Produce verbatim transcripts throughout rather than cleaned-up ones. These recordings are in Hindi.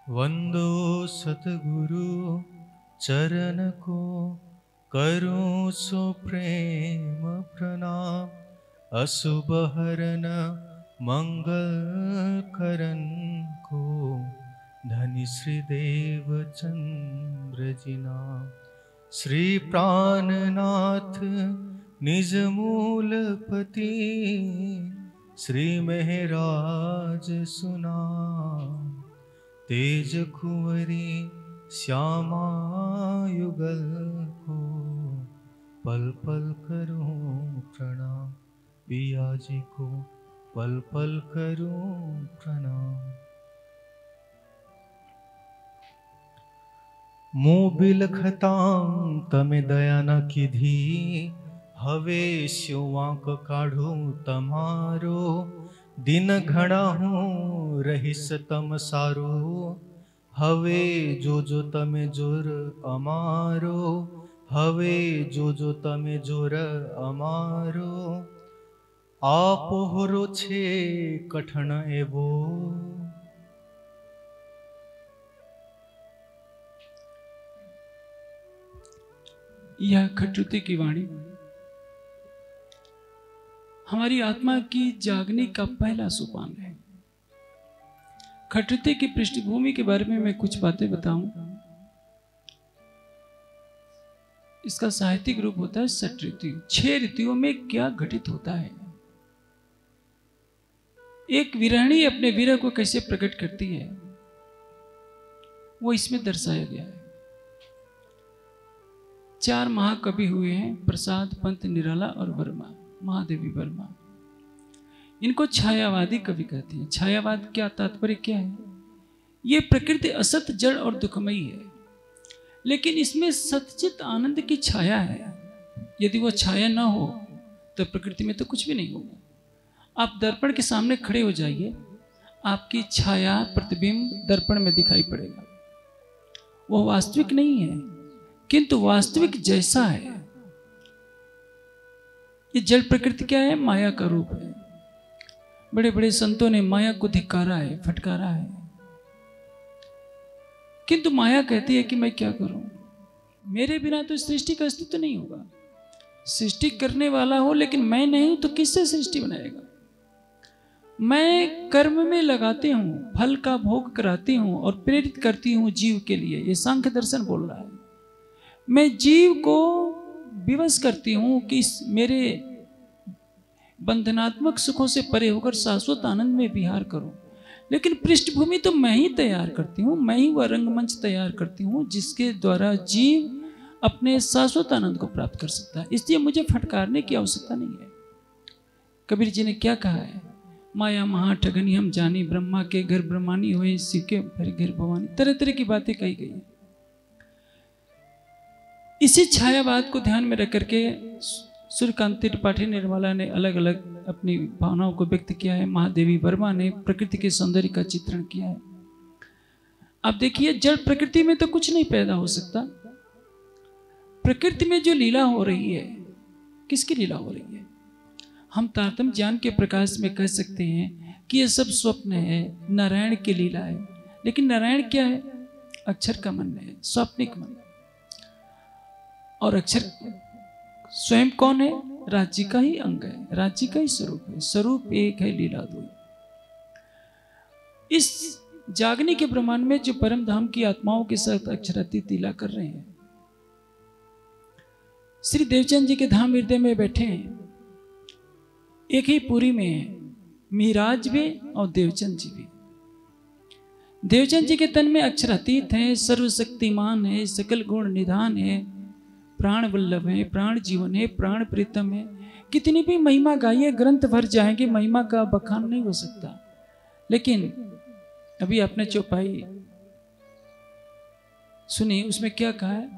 वंदो सतगुरु चरण को, करूं सो प्रेम प्रणाम। अशुभ हरन मंगल करन को, धनी श्री देव चंद्र जी नाम। श्री प्राणनाथ निज मूलपति, श्री महराज सुनाम। तेज कुंवरी श्यामा युगल को, पल पल करूं प्रणाम। पिया जी को पल पल करूं प्रणाम। मुँह बिलखतां तमे दया न कीधी, हवे स्यो वांक काढूं तमारो। दिन घड़ा हूँ रहीस तम सारो, हवे जो जो तमे जोर अमारो। हवे जो जो तमे जोर अमारो, आप होरो छे कठण एवो। यह खटरुति की वाणी हमारी आत्मा की जागने का पहला सोपान है। खटरुति की पृष्ठभूमि के बारे में मैं कुछ बातें बताऊं। इसका साहित्यिक रूप होता है षट ऋतु। छह ऋतुओं में क्या घटित होता है, एक विरहिणी अपने विरह को कैसे प्रकट करती है, वो इसमें दर्शाया गया है। चार महाकवि हुए हैं, प्रसाद, पंत, निराला और वर्मा, महादेवी वर्मा। इनको छायावादी कवि कहते हैं। छायावाद क्या तात्पर्य क्या है? ये प्रकृति असत, जड़ और दुखमयी है, लेकिन इसमें सतचित आनंद की छाया है। यदि वो छाया ना हो तो प्रकृति में तो कुछ भी नहीं होगा। आप दर्पण के सामने खड़े हो जाइए, आपकी छाया, प्रतिबिंब दर्पण में दिखाई पड़ेगा। वो वास्तविक नहीं है, किंतु वास्तविक जैसा है। ये जड़ प्रकृति क्या है? माया का रूप है। बड़े बड़े संतों ने माया को धिक्कारा है, फटकारा है, किंतु माया कहती है कि मैं क्या करूं, मेरे बिना तो सृष्टि का अस्तित्व नहीं होगा। सृष्टि करने वाला हो लेकिन मैं नहीं तो किससे सृष्टि बनाएगा? मैं कर्म में लगाती हूं, फल का भोग कराती हूं और प्रेरित करती हूं जीव के लिए। ये सांख्य दर्शन बोल रहा है। मैं जीव को विवश करती हूं कि मेरे बंधनात्मक सुखों से परे होकर शाश्वत आनंद में विहार करूं, लेकिन पृष्ठभूमि तो मैं ही तैयार करती हूं। मैं ही वह रंगमंच तैयार करती हूं जिसके द्वारा जीव अपने शाश्वत आनंद को प्राप्त कर सकता है। इसलिए मुझे फटकारने की आवश्यकता नहीं है। कबीर जी ने क्या कहा है? माया महा ठगनी हम जानी, ब्रह्मा के घर ब्रह्मानी हुए, शिव के घर भवानी। तरह तरह की बातें कही गई है। इसी छायावाद को ध्यान में रख करके सूर्यकांत त्रिपाठी निर्मला ने अलग अलग अपनी भावनाओं को व्यक्त किया है। महादेवी वर्मा ने प्रकृति के सौंदर्य का चित्रण किया है। अब देखिए, जड़ प्रकृति में तो कुछ नहीं पैदा हो सकता। प्रकृति में जो लीला हो रही है, किसकी लीला हो रही है? हम तारतम्य ज्ञान के प्रकाश में कह सकते हैं कि यह सब स्वप्न है, नारायण की लीला है। लेकिन नारायण क्या है? अक्षर का मन है, स्वप्निक मन। और अक्षर स्वयं कौन है? राज्य का ही अंग है, राज्य का ही स्वरूप है। स्वरूप एक है, लीला दो। इस जागने के ब्रह्मांड में जो परम धाम की आत्माओं के साथ अक्षरातीत लीला कर रहे हैं, श्री देवचंद जी के धाम हृदय में बैठे हैं। एक ही पुरी में है, मिहिराज भी और देवचंद जी भी। देवचंद जी के तन में अक्षरातीत है, सर्वशक्तिमान है, सकल गुण निधान है, प्राण वल्लभ है, प्राण जीवन है, प्राण प्रीतम है। कितनी भी महिमा गाइए, ग्रंथ भर जाएंगे, महिमा का बखान नहीं हो सकता। लेकिन अभी आपने चौपाई सुनी, उसमें क्या कहा है?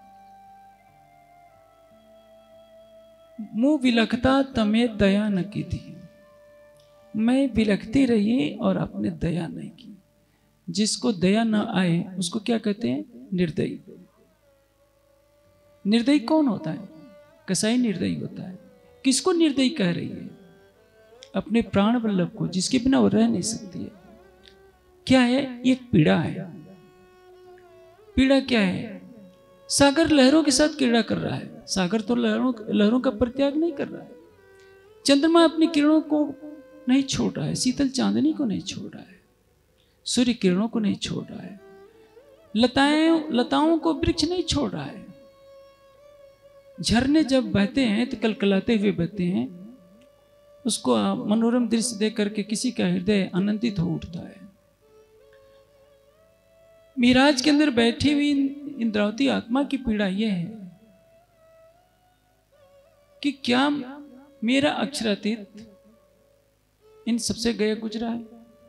मुंह विलखता तमे दया न की थी। मैं विलखती रही और आपने दया नहीं की। जिसको दया न आए उसको क्या कहते हैं? निर्दयी। निर्दयी कौन होता है? कसाई निर्दयी होता है। किसको निर्दयी कह रही है? अपने प्राण वल्लभ को, जिसके बिना वो रह नहीं सकती है। क्या है? एक पीड़ा है। पीड़ा क्या है? सागर लहरों के साथ क्रीड़ा कर रहा है। सागर तो लहरों लहरों का परित्याग नहीं कर रहा है। चंद्रमा अपनी किरणों को नहीं छोड़ रहा है, शीतल चांदनी को नहीं छोड़ रहा है, सूर्य किरणों को नहीं छोड़ रहा है, लताएं लताओं को वृक्ष नहीं छोड़ रहा है। झरने जब बहते हैं तो कलकलाते हुए बहते हैं, उसको मनोरम दृश्य देख करके किसी का हृदय आनंदित हो उठता है। मिराज के अंदर बैठी हुई इंद्रावती आत्मा की पीड़ा यह है कि क्या मेरा अक्षरातीत इन सबसे गया गुजरा है?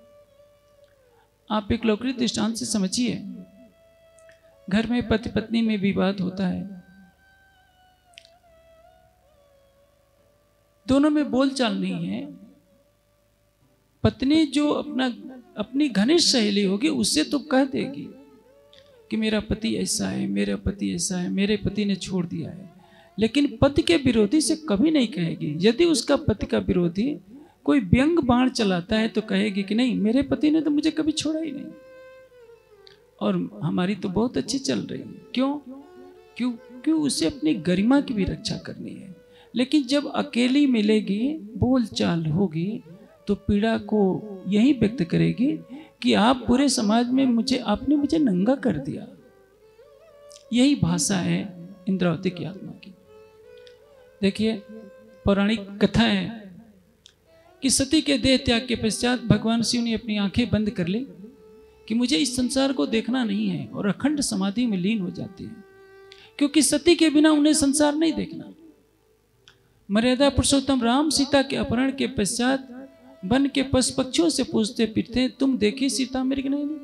आप एक लौकिक दृष्टांत से समझिए। घर में पति पत्नी में विवाद होता है, दोनों में बोलचाल नहीं है। पत्नी जो अपना अपनी घनिष्ठ सहेली होगी उससे तो कह देगी कि मेरा पति ऐसा है, मेरा पति ऐसा है, मेरे पति ने छोड़ दिया है, लेकिन पति के विरोधी से कभी नहीं कहेगी। यदि उसका पति का विरोधी कोई व्यंग बाण चलाता है तो कहेगी कि नहीं, मेरे पति ने तो मुझे कभी छोड़ा ही नहीं और हमारी तो बहुत अच्छी चल रही है। क्यों? क्यों क्यों उसे अपनी गरिमा की भी रक्षा करनी है। लेकिन जब अकेली मिलेगी, बोलचाल होगी, तो पीड़ा को यही व्यक्त करेगी कि आप पूरे समाज में मुझे आपने मुझे नंगा कर दिया। यही भाषा है इंद्रावती की आत्मा की। देखिए, पौराणिक कथा है कि सती के देह त्याग के पश्चात भगवान शिव ने अपनी आंखें बंद कर ली कि मुझे इस संसार को देखना नहीं है, और अखंड समाधि में लीन हो जाती है, क्योंकि सती के बिना उन्हें संसार नहीं देखना। मर्यादा पुरुषोत्तम राम सीता के अपहरण के पश्चात वन के पशु पक्षियों से पूछते फिरते, तुम देखी सीता मेरी? नहीं, नहीं।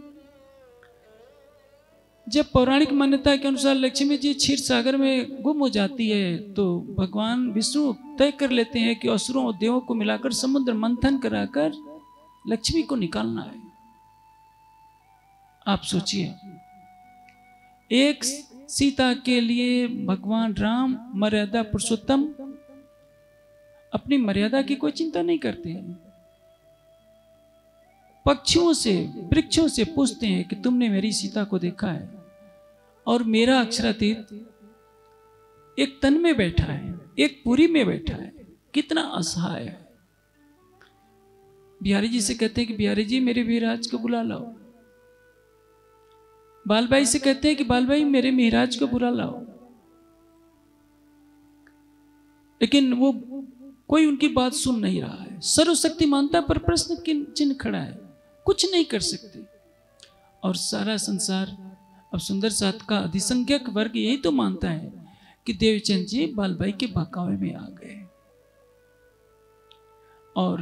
जब पौराणिक मान्यता के अनुसार लक्ष्मी जी क्षीर सागर में गुम हो जाती है तो भगवान विष्णु तय कर लेते हैं कि असुरों और देवों को मिलाकर समुद्र मंथन कराकर लक्ष्मी को निकालना है। आप सोचिए, एक सीता के लिए भगवान राम मर्यादा पुरुषोत्तम अपनी मर्यादा की कोई चिंता नहीं करते हैं। पक्षियों से वृक्षों से पूछते हैं कि तुमने मेरी सीता को देखा है? और मेरा अक्षरातीत एक तन में बैठा है, एक पुरी में बैठा है, कितना असहाय है। बिहारी जी से कहते हैं कि बिहारी जी मेरे विराज को बुला लाओ। बालबाई से कहते हैं कि बालबाई मेरे मिहराज को बुला लाओ। लेकिन वो कोई उनकी बात सुन नहीं रहा है। सर्वशक्तिमानता पर प्रश्न चिन्ह खड़ा है, कुछ नहीं कर सकते। और सारा संसार, अब सुंदर साथ का अधिसंख्यक वर्ग यही तो मानता है कि देवचंद जी बालबाई के बहकावे में आ गए। और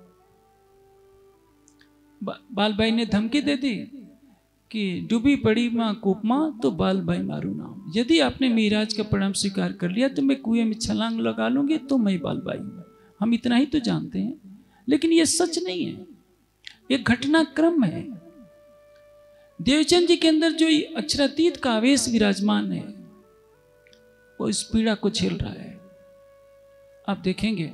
बा, बालबाई ने धमकी दे दी कि डूबी पड़ी मां कूपमा तो बालबाई मारू नाम। यदि आपने मिहराज का प्रणाम स्वीकार कर लिया तो मैं कुएं में छलांग लगा लूंगी, तो मैं बालबाई हूं। हम इतना ही तो जानते हैं, लेकिन यह सच नहीं है, यह घटनाक्रम है। देवचंद जी के अंदर जो अक्षरातीत का आवेश विराजमान है वो इस पीड़ा को झेल रहा है। आप देखेंगे,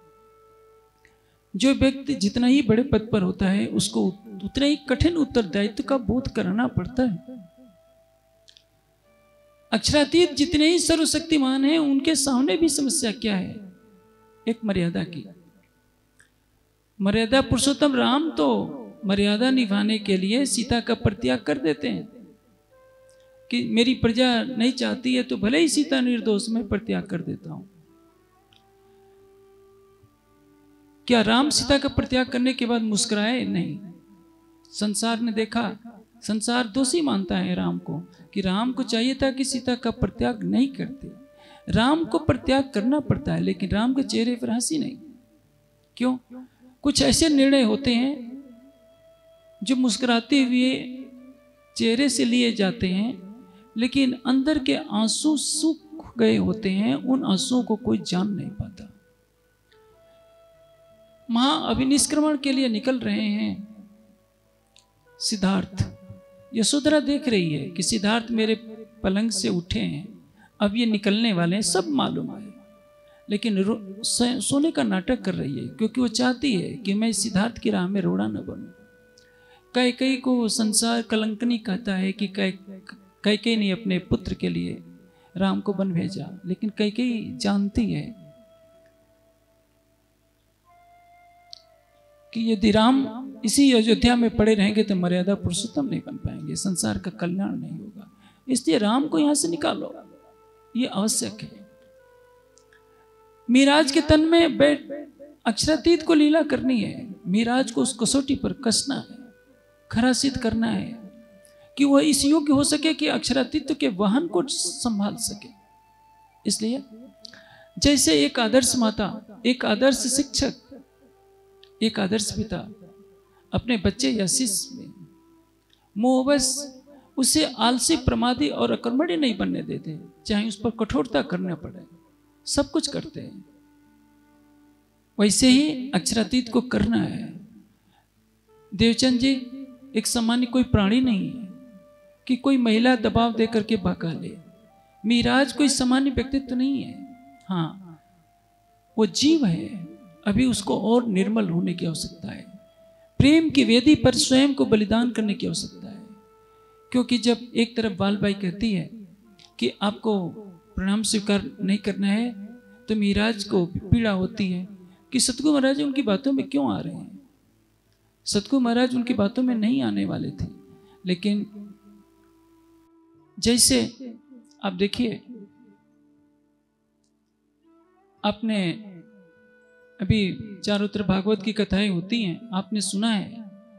जो व्यक्ति जितना ही बड़े पद पर होता है उसको उतना ही कठिन उत्तरदायित्व का बोध कराना पड़ता है। अक्षरातीत जितने ही सर्वशक्तिमान हैं उनके सामने भी समस्या क्या है? एक मर्यादा की। मर्यादा पुरुषोत्तम राम तो मर्यादा निभाने के लिए सीता का परित्याग कर देते हैं कि मेरी प्रजा नहीं चाहती है तो भले ही सीता निर्दोष में परित्याग कर देता हूं। क्या राम सीता का परित्याग करने के बाद मुस्कुराए? नहीं। संसार ने देखा, संसार दोषी मानता है राम को कि राम को चाहिए था कि सीता का परित्याग नहीं करते। राम को परित्याग करना पड़ता है, लेकिन राम के चेहरे पर हंसी नहीं। क्यों? कुछ ऐसे निर्णय होते हैं जो मुस्कुराते हुए चेहरे से लिए जाते हैं, लेकिन अंदर के आंसू सूख गए होते हैं। उन आंसुओं को कोई जान नहीं पाता। महाअभिनिष्क्रमण के लिए निकल रहे हैं सिद्धार्थ। यशोधरा देख रही है कि सिद्धार्थ मेरे पलंग से उठे हैं, अब ये निकलने वाले हैं, सब मालूम है, लेकिन सोने का नाटक कर रही है क्योंकि वो चाहती है कि मैं सिद्धार्थ की राह में रोड़ा न बनूं। कई कई को संसार कलंकनी कहता है कि कई कैकेयी ने अपने पुत्र के लिए राम को वन भेजा, लेकिन कैकेयी जानती है कि यदि राम इसी अयोध्या में पड़े रहेंगे तो मर्यादा पुरुषोत्तम नहीं बन पाएंगे, संसार का कल्याण नहीं होगा, इसलिए राम को यहां से निकालो, ये आवश्यक है। मीराज के तन में बैठ अक्षरातीत को लीला करनी है, मीराज को उस कसौटी पर कसना है, खरा सिद्ध करना है कि वह इस योग्य हो सके कि अक्षरातीत के वाहन को संभाल सके। इसलिए जैसे एक आदर्श माता, एक आदर्श शिक्षक, एक आदर्श पिता अपने बच्चे या शिष्य में मोहवश उसे आलसी, प्रमादी और अकर्मण्य नहीं बनने देते, चाहे उस पर कठोरता करना पड़े, सब कुछ करते हैं, वैसे ही अक्षरातीत को करना है। देवचंद जी एक सामान्य कोई प्राणी नहीं है कि कोई महिला दबाव दे करके बहका ले। मीराज कोई सामान्य व्यक्तित्व तो नहीं है, हाँ वो जीव है, अभी उसको और निर्मल होने की आवश्यकता है, प्रेम की वेदी पर स्वयं को बलिदान करने की आवश्यकता है। क्योंकि जब एक तरफ बालबाई कहती है कि आपको प्रणाम स्वीकार नहीं करना है, तो मीराज को पीड़ा होती है कि सतगुरु महाराज उनकी बातों में क्यों आ रहे हैं। सतगुरु महाराज उनकी बातों में नहीं आने वाले थे, लेकिन जैसे आप देखिए, आपने अभी चारों तरफ भागवत की कथाएं होती हैं, आपने सुना है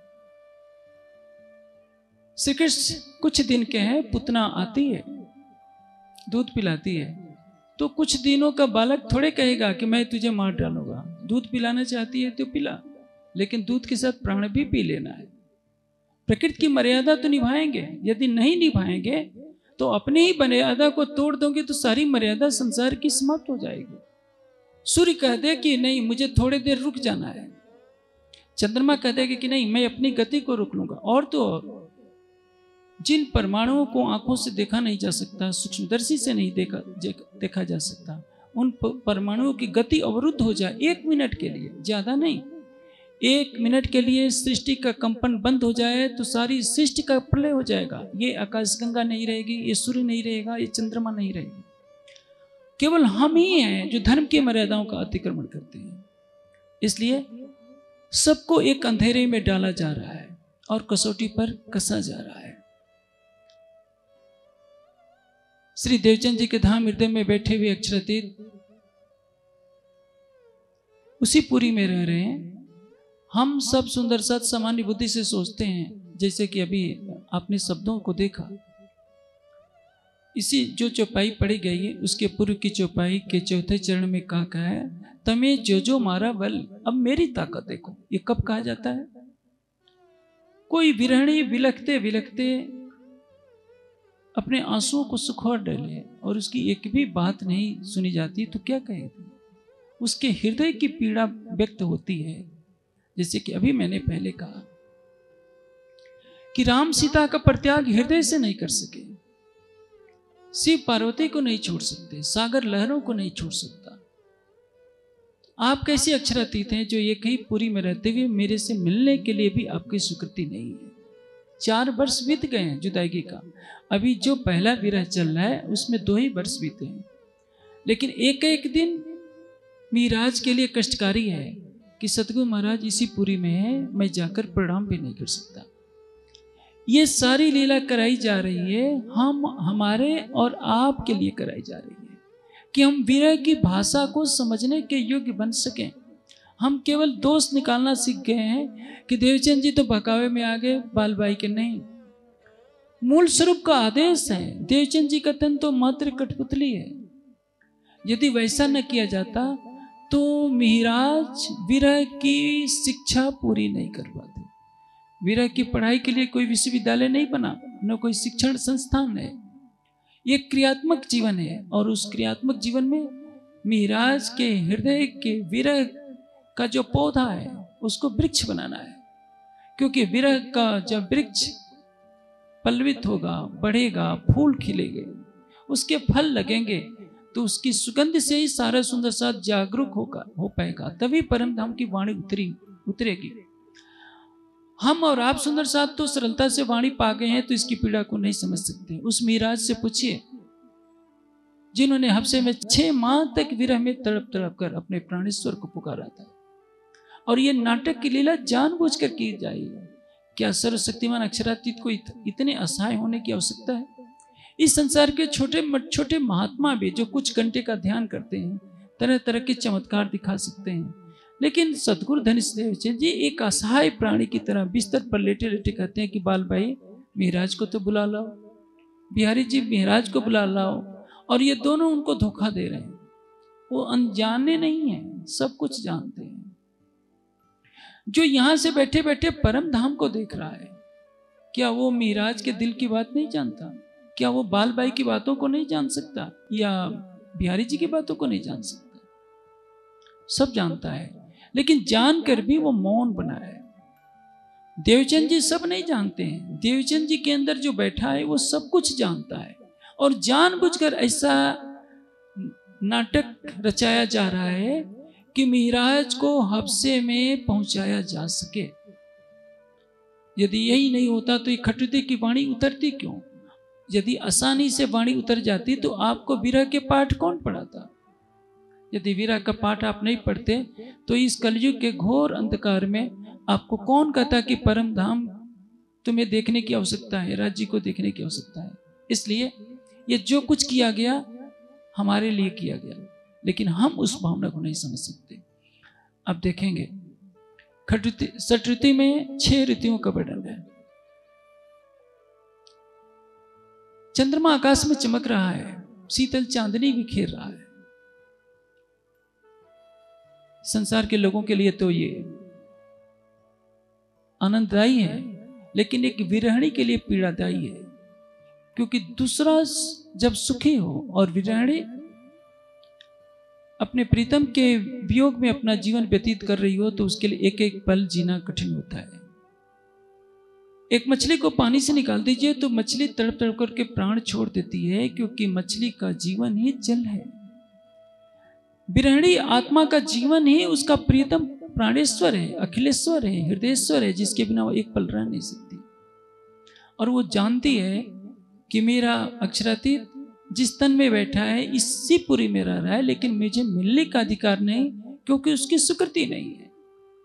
श्री कृष्ण कुछ दिन के हैं, पुतना आती है दूध पिलाती है, तो कुछ दिनों का बालक थोड़े कहेगा कि मैं तुझे मार डालूंगा। दूध पिलाना चाहती है तो पिला, लेकिन दूध के साथ प्राण भी पी लेना है। प्रकृति की मर्यादा तो निभाएंगे, यदि नहीं निभाएंगे तो अपनी ही मर्यादा को तोड़ दोगे तो सारी मर्यादा संसार की समाप्त हो जाएगी। सूर्य कह दे कि नहीं मुझे थोड़ी देर रुक जाना है, चंद्रमा कह देगा कि नहीं मैं अपनी गति को रोक लूंगा, और तो और जिन परमाणुओं को आंखों से देखा नहीं जा सकता, सूक्ष्मदर्शी से नहीं देखा देखा जा सकता, उन परमाणुओं की गति अवरुद्ध हो जाए एक मिनट के लिए, ज्यादा नहीं, एक मिनट के लिए सृष्टि का कंपन बंद हो जाए तो सारी सृष्टि का प्रलय हो जाएगा। ये आकाशगंगा नहीं रहेगी, ये सूर्य नहीं रहेगा, ये चंद्रमा नहीं रहेगी। केवल हम ही हैं जो धर्म की मर्यादाओं का अतिक्रमण करते हैं। इसलिए सबको एक अंधेरे में डाला जा रहा है और कसौटी पर कसा जा रहा है। श्री देवचंद जी के धाम हृदय में बैठे हुए अक्षरातीत उसी पुरी में रह रहे हैं। हम सब सुंदर सत सामान्य बुद्धि से सोचते हैं, जैसे कि अभी आपने शब्दों को देखा, इसी जो चौपाई पढ़ी गई है उसके पूर्व की चौपाई के चौथे चरण में कहा गया है, तमे जो जो मारा बल, अब मेरी ताकत देखो। ये कब कहा जाता है? कोई विरहणी विलखते विलखते अपने आंसुओं को सुखा डाले और उसकी एक भी बात नहीं सुनी जाती तो क्या कहेगी? उसके हृदय की पीड़ा व्यक्त होती है। जैसे कि अभी मैंने पहले कहा कि राम सीता का परित्याग हृदय से नहीं कर सके, शिव पार्वती को नहीं छोड़ सकते, सागर लहरों को नहीं छोड़ सकता। आप कैसे अक्षरातीत हैं जो एक ही पुरी में रहते हुए मेरे से मिलने के लिए भी आपकी स्वीकृति नहीं है। चार वर्ष बीत गए हैं जुदाई का, अभी जो पहला विरह चल रहा है उसमें दो ही वर्ष बीते हैं, लेकिन एक एक दिन मीराज के लिए कष्टकारी है कि सतगुरु महाराज इसी पुरी में है, मैं जाकर प्रणाम भी नहीं कर सकता। ये सारी लीला कराई जा रही है, हम हमारे और आपके लिए कराई जा रही है कि हम विरह की भाषा को समझने के योग्य बन सकें। हम केवल दोष निकालना सीख गए हैं कि देवचंद जी तो बहकावे में आ गए, बालबाई के नहीं। मूल स्वरूप का आदेश है, देवचंद जी का तन तो मात्र कठपुतली है। यदि वैसा न किया जाता तो मिहिराज विरह की शिक्षा पूरी नहीं कर पाते। विरह की पढ़ाई के लिए कोई विश्वविद्यालय नहीं बना, न कोई शिक्षण संस्थान है। ये क्रियात्मक जीवन है और उस क्रियात्मक जीवन में मिहिराज के हृदय के विरह का जो पौधा है उसको वृक्ष बनाना है, क्योंकि विरह का जब वृक्ष पल्लवित होगा, बढ़ेगा, फूल खिलेंगे, उसके फल लगेंगे तो उसकी सुगंध से ही सारा सुंदर साथ जागरूक होगा हो पाएगा, तभी परम धाम की वाणी उतरी उतरेगी। हम और आप सुंदर साथ तो सरलता से वाणी पा गए हैं, तो इसकी पीड़ा को नहीं समझ सकते। उस मीराज से पूछिए जिन्होंने हफ्से में छह माह तक विरह में तड़प तड़प कर अपने प्राणेश्वर को पुकारा था। और ये नाटक की लीला जानबूझकर की जाएगी। क्या सर्वशक्तिमान अक्षरातीत को इत, इतने असहाय होने की आवश्यकता है? इस संसार के छोटे छोटे महात्मा भी जो कुछ घंटे का ध्यान करते हैं, तरह तरह के चमत्कार दिखा सकते हैं, लेकिन सदगुरु धनिष्ठ देवचंद जी एक असहाय प्राणी की तरह बिस्तर पर लेटे लेटे कहते हैं कि बाल भाई महाराज को तो बुला लाओ, बिहारी जी महाराज को बुला लाओ। और ये दोनों उनको धोखा दे रहे हैं। वो अनजाने नहीं है, सब कुछ जानते हैं। जो यहां से बैठे बैठे परम धाम को देख रहा है, क्या वो महाराज के दिल की बात नहीं जानता? क्या वो बाल भाई की बातों को नहीं जान सकता, या बिहारी जी की बातों को नहीं जान सकता? सब जानता है, लेकिन जानकर भी वो मौन बना है। देवचंद जी सब नहीं जानते हैं। देवचंद जी के अंदर जो बैठा है वो सब कुछ जानता है, और जानबूझकर ऐसा नाटक रचाया जा रहा है कि महाराज को हफ्से में पहुंचाया जा सके। यदि यही नहीं होता तो ये खटुते की वाणी उतरती क्यों? यदि आसानी से वाणी उतर जाती तो आपको विरह के पाठ कौन पढ़ाता? यदि विरह का पाठ आप नहीं पढ़ते तो इस कलयुग के घोर अंधकार में आपको कौन कहता कि परम धाम तुम्हें देखने की आवश्यकता है, राज्य को देखने की आवश्यकता है? इसलिए ये जो कुछ किया गया हमारे लिए किया गया, लेकिन हम उस भावना को नहीं समझ सकते। अब देखेंगे खटुति सटृति में छह ऋतुओं का वर्णन है। चंद्रमा आकाश में चमक रहा है, शीतल चांदनी बिखेर रहा है। संसार के लोगों के लिए तो ये आनंददायी है, लेकिन एक विरहिणी के लिए पीड़ादायी है, क्योंकि दूसरा जब सुखी हो और विरहिणी अपने प्रीतम के वियोग में अपना जीवन व्यतीत कर रही हो तो उसके लिए एक एक पल जीना कठिन होता है। एक मछली को पानी से निकाल दीजिए तो मछली तड़प तड़प करके प्राण छोड़ देती है, क्योंकि मछली का जीवन ही जल है। विरहिणी आत्मा का जीवन ही उसका प्रीतम प्राणेश्वर है, अखिलेश्वर है, हृदयेश्वर है, जिसके बिना वो एक पल रह नहीं सकती। और वो जानती है कि मेरा अक्षरातीत जिस तन में बैठा है इसी पुरी में रह रहा है, लेकिन मुझे मिलने का अधिकार नहीं, क्योंकि उसकी सुकृति नहीं है।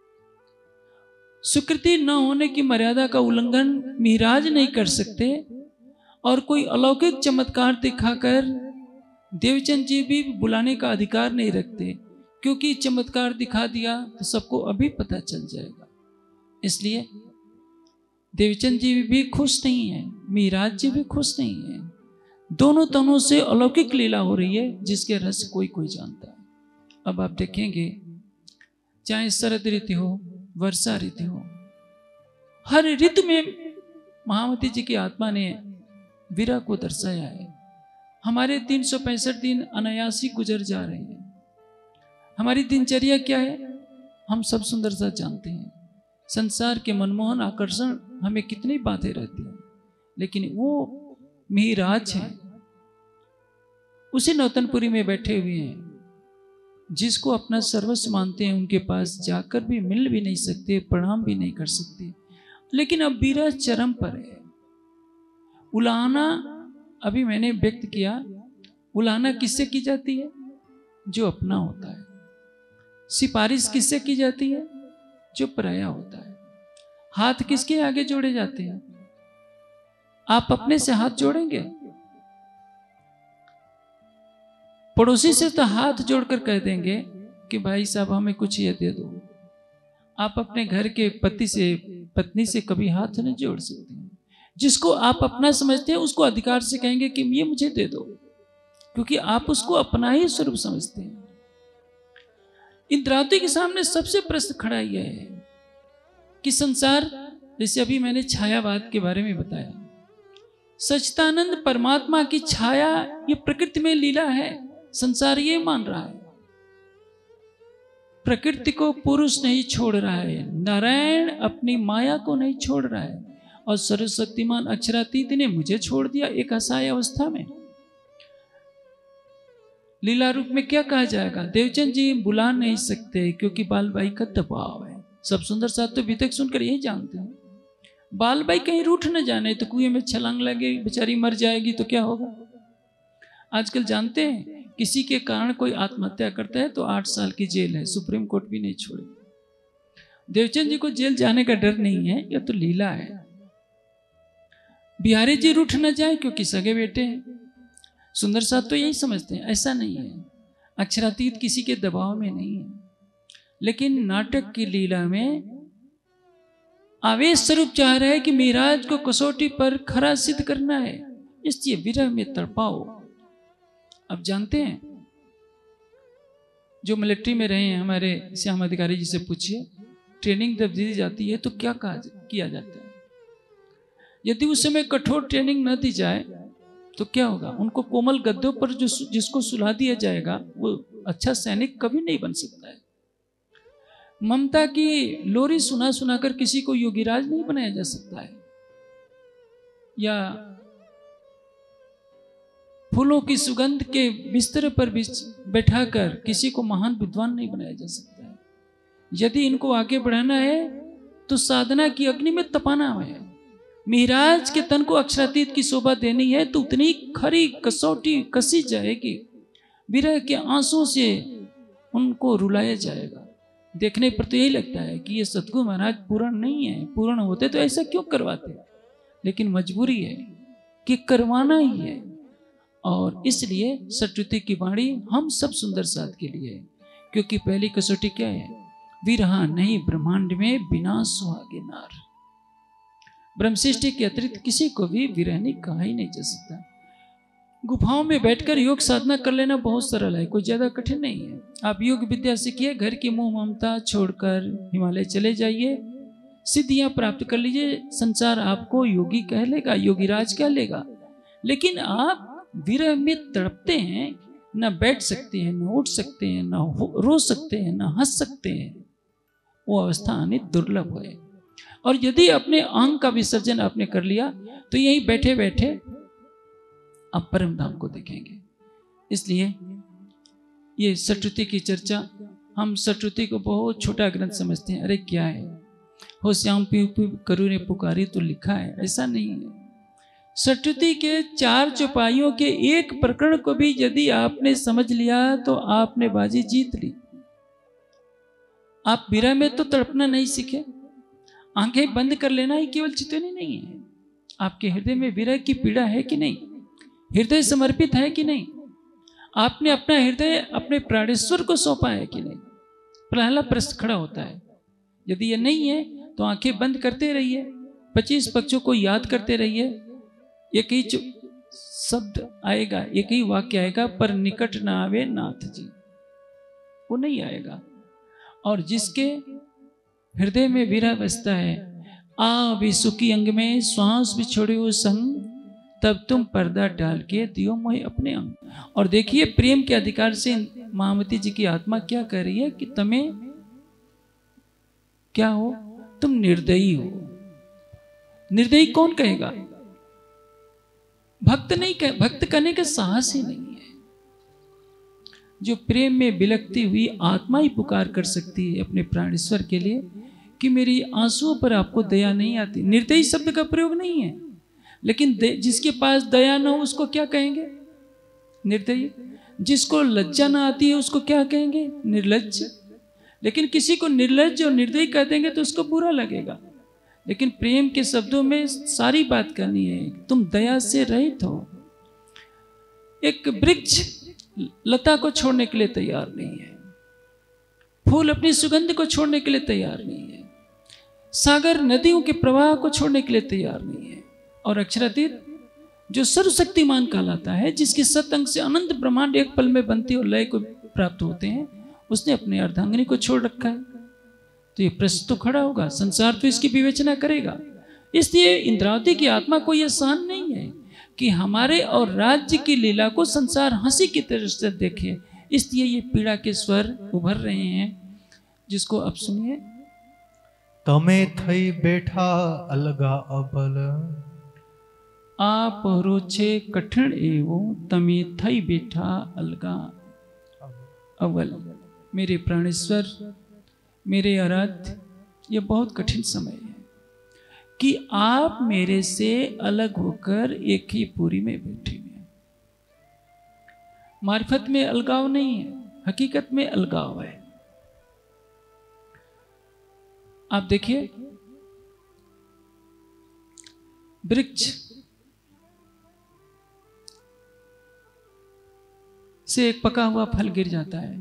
सुकृति न होने की मर्यादा का उल्लंघन महाराज नहीं कर सकते, और कोई अलौकिक चमत्कार दिखाकर देवचंद जी भी बुलाने का अधिकार नहीं रखते, क्योंकि चमत्कार दिखा दिया तो सबको अभी पता चल जाएगा। इसलिए देवचंद जी भी खुश नहीं है, महाराज जी भी खुश नहीं है। दोनों तनों से अलौकिक लीला हो रही है, जिसके रहस्य कोई कोई जानता है। अब आप देखेंगे, चाहे शरद ऋतु हो, वर्षा ऋतु हो, हर ऋतु में महामती जी की आत्मा ने विरह को दर्शाया है। हमारे तीन सौ पैंसठ दिन अनायासी गुजर जा रहे हैं। हमारी दिनचर्या क्या है हम सब सुंदर सा जानते हैं। संसार के मनमोहन आकर्षण हमें कितनी बातें रहती हैं, लेकिन वो महाराज हैं, उसी नौतनपुरी में बैठे हुए हैं, जिसको अपना सर्वस्व मानते हैं। उनके पास जाकर भी मिल भी नहीं सकते, प्रणाम भी नहीं कर सकते, लेकिन अब विरह चरम पर है। उलाहना अभी मैंने व्यक्त किया, उलाहना किससे की जाती है? जो अपना होता है। सिफारिश किससे की जाती है? जो पराया होता है। हाथ किसके आगे जोड़े जाते हैं? आप अपने से हाथ जोड़ेंगे? पड़ोसी से तो हाथ जोड़कर कह देंगे कि भाई साहब हमें कुछ ये दे दो। आप अपने घर के पति से पत्नी से कभी हाथ नहीं जोड़ सकते हैं। जिसको आप अपना समझते हैं उसको अधिकार से कहेंगे कि ये मुझे दे दो, क्योंकि आप उसको अपना ही स्वरूप समझते हैं। इंद्रावती के सामने सबसे प्रश्न खड़ा यह है कि संसार, जैसे अभी मैंने छायावाद के बारे में बताया, सच्चिदानंद परमात्मा की छाया ये प्रकृति में लीला है। संसार ये मान रहा है। प्रकृति को पुरुष नहीं छोड़ रहा है, नारायण अपनी माया को नहीं छोड़ रहा है, और सर्वशक्तिमान अक्षरातीत ने मुझे छोड़ दिया एक असहाय अवस्था में। लीला रूप में क्या कहा जाएगा? देवचंद जी बुला नहीं सकते क्योंकि बाल बाई का दबाव है। सब सुंदर साथ तो अभी तक सुनकर यही जानते हैं। बाल भाई कहीं रूठ न जाने तो कुएं में छलांग लगे, बेचारी मर जाएगी तो क्या होगा। आजकल जानते हैं किसी के कारण कोई आत्महत्या करता है तो आठ साल की जेल है, सुप्रीम कोर्ट भी नहीं छोड़े। देवचंद जी को जेल जाने का डर नहीं है, यह तो लीला है। बिहारी जी रूठ न जाए क्योंकि सगे बेटे हैं। सुंदर साहब तो यही समझते हैं, ऐसा नहीं है। अक्षरातीत किसी के दबाव में नहीं है, लेकिन नाटक की लीला में आवेश स्वरूप चाह रहा है कि मिराज को कसौटी पर खरा सिद्ध करना है, इसलिए विरह में तड़पाओ। अब जानते हैं जो मिलिट्री में रहे हैं हमारे श्याम अधिकारी जी से पूछिए, ट्रेनिंग जब दी जाती है तो क्या कहा किया जाता है। यदि उस समय कठोर ट्रेनिंग न दी जाए तो क्या होगा। उनको कोमल गद्दों पर जो जिसको सुला दिया जाएगा वो अच्छा सैनिक कभी नहीं बन सकता है। ममता की लोरी सुना सुनाकर किसी को योगीराज नहीं बनाया जा सकता है, या फूलों की सुगंध के बिस्तर पर बैठाकर किसी को महान विद्वान नहीं बनाया जा सकता है। यदि इनको आगे बढ़ाना है तो साधना की अग्नि में तपाना है। मिराज के तन को अक्षरातीत की शोभा देनी है तो उतनी खरी कसौटी कसी जाएगी, विरह के आंसुओं से उनको रुलाया जाएगा। देखने पर तो यही लगता है कि ये सतगुरु महाराज पूर्ण नहीं है, पूर्ण होते तो ऐसा क्यों करवाते, लेकिन मजबूरी है कि करवाना ही है। और इसलिए सटुति की वाणी हम सब सुंदर साथ के लिए है, क्योंकि पहली कसौटी क्या है, विरहा नहीं ब्रह्मांड में बिना सुहागे नार। ब्रह्मशिष्टि के अतिरिक्त किसी को भी विरह नहीं कहा ही नहीं जा सकता। गुफाओं में बैठकर योग साधना कर लेना बहुत सरल है, कोई ज्यादा कठिन नहीं है। आप योग विद्या सीखिए, घर की मोह ममता छोड़कर हिमालय चले जाइए, सिद्धियां प्राप्त कर लीजिए। संसार आपको योगी कह लेगा, योगीराज कह लेगा, लेकिन आप विरह में तड़पते हैं, न बैठ सकते हैं, न उठ सकते हैं, न रो सकते हैं, न हंस सकते हैं। वो अवस्था आनी दुर्लभ है। और यदि अपने अंग का विसर्जन आपने कर लिया तो यहीं बैठे बैठे आप परम धाम को देखेंगे। इसलिए ये सटुति की चर्चा, हम सटुति को बहुत छोटा ग्रंथ समझते हैं। अरे क्या है, हो श्याम पीऊ पीऊ करू ने पुकारी तो लिखा है, ऐसा नहीं है। सटुति के चार चौपाइयों के एक प्रकरण को भी यदि आपने समझ लिया तो आपने बाजी जीत ली। आप विरह में तो तड़पना नहीं सीखे, आंखें बंद कर लेना ही केवल चितवनी नहीं है। आपके हृदय में विरह की पीड़ा है कि नहीं, हृदय समर्पित है कि नहीं, आपने अपना हृदय अपने प्राणेश्वर को सौंपा है कि नहीं, पहला प्रश्न खड़ा होता है। यदि ये नहीं है तो आंखें बंद करते रहिए, पच्चीस पक्षों को याद करते रहिए। एक ही शब्द आएगा, एक ही वाक्य आएगा, पर निकट ना आवे नाथ जी, वो नहीं आएगा। और जिसके हृदय में विरह बसता है, आ भी सुखी अंग में श्वास भी छोड़े हो संग, तब तुम पर्दा डाल के दियो मोहे अपने अंग। और देखिए प्रेम के अधिकार से महामती जी की आत्मा क्या कह रही है कि तुम्हें क्या हो, तुम निर्दयी हो। निर्दयी कौन कहेगा, भक्त नहीं कह, भक्त करने का साहस ही नहीं है। जो प्रेम में बिलकती हुई आत्मा ही पुकार कर सकती है अपने प्राणेश्वर के लिए कि मेरी आंसुओं पर आपको दया नहीं आती। निर्दयी शब्द का प्रयोग नहीं है, लेकिन जिसके पास दया ना हो उसको क्या कहेंगे, निर्दयी। जिसको लज्जा ना आती है उसको क्या कहेंगे, निर्लज्ज। लेकिन किसी को निर्लज्ज और निर्दयी कह देंगे तो उसको बुरा लगेगा। लेकिन प्रेम के शब्दों में सारी बात करनी है, तुम दया से रहित हो। एक वृक्ष लता को छोड़ने के लिए तैयार नहीं है, फूल अपनी सुगंध को छोड़ने के लिए तैयार नहीं है, सागर नदियों के प्रवाह को छोड़ने के लिए तैयार नहीं है। और अक्षरातीत जो सर्वशक्तिमान कहलाता है, जिसके सतअंग से अनंत ब्रह्मांड एक पल में बनते और लय को प्राप्त होते हैं, उसने अपने अर्धांगिनी को छोड़ रखा है। तो ये प्रश्न तो खड़ा होगा, संसार तो इसकी विवेचना करेगा। इसलिए इंद्रावती की आत्मा को यह सहन नहीं है कि हमारे और राज्य की लीला को संसार हंसी की तरह से देखे। इसलिए ये पीड़ा के स्वर उभर रहे हैं, जिसको अब सुनिए। तमे थई बैठा अलगा अबल, आप रोचे कठिन एवो तमे थई बैठा अलगा अवल। मेरे प्राणेश्वर, मेरे आराध्य, ये बहुत कठिन समय है। कि आप मेरे से अलग होकर एक ही पूरी में बैठे हुए हैं। मार्फत में अलगाव नहीं है, हकीकत में अलगाव है। आप देखिए, वृक्ष से एक पका हुआ फल गिर जाता है,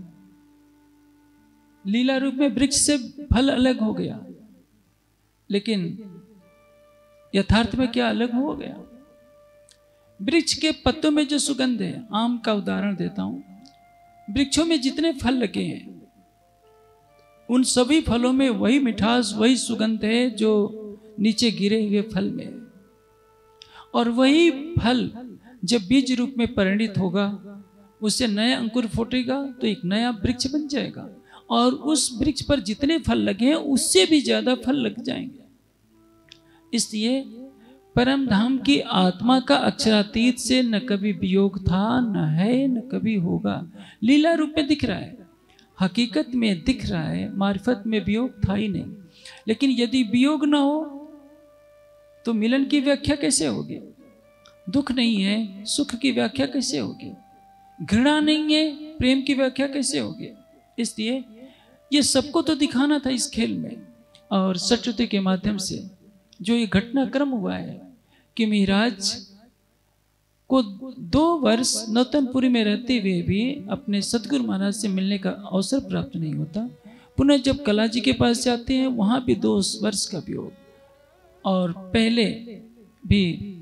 लीला रूप में वृक्ष से फल अलग हो गया, लेकिन यथार्थ में क्या अलग हो गया? वृक्ष के पत्तों में जो सुगंध है, आम का उदाहरण देता हूं, वृक्षों में जितने फल लगे हैं उन सभी फलों में वही मिठास, वही सुगंध है जो नीचे गिरे हुए फल में है। और वही फल जब बीज रूप में परिणित होगा, उससे नया अंकुर फूटेगा तो एक नया वृक्ष बन जाएगा, और उस वृक्ष पर जितने फल लगे हैं उससे भी ज्यादा फल लग जाएंगे। इसलिए परम धाम की आत्मा का अक्षरातीत से न कभी वियोग था, न है, न कभी होगा। लीला रूप में दिख रहा है, हकीकत में दिख रहा है, मार्फत में वियोग था ही नहीं। लेकिन यदि वियोग ना हो तो मिलन की व्याख्या कैसे होगी? दुख नहीं है, सुख की व्याख्या कैसे होगी? घृणा नहीं है, प्रेम की व्याख्या कैसे होगी? इसलिए ये सबको तो दिखाना था इस खेल में। और सचरुति के माध्यम से जो ये घटनाक्रम हुआ है कि मिहिराज को दो वर्ष नौतनपुरी में रहते हुए भी अपने सतगुरु महाराज से मिलने का अवसर प्राप्त नहीं होता। पुनः जब कला जी के पास जाते हैं वहां भी दो वर्ष का वियोग, और पहले भी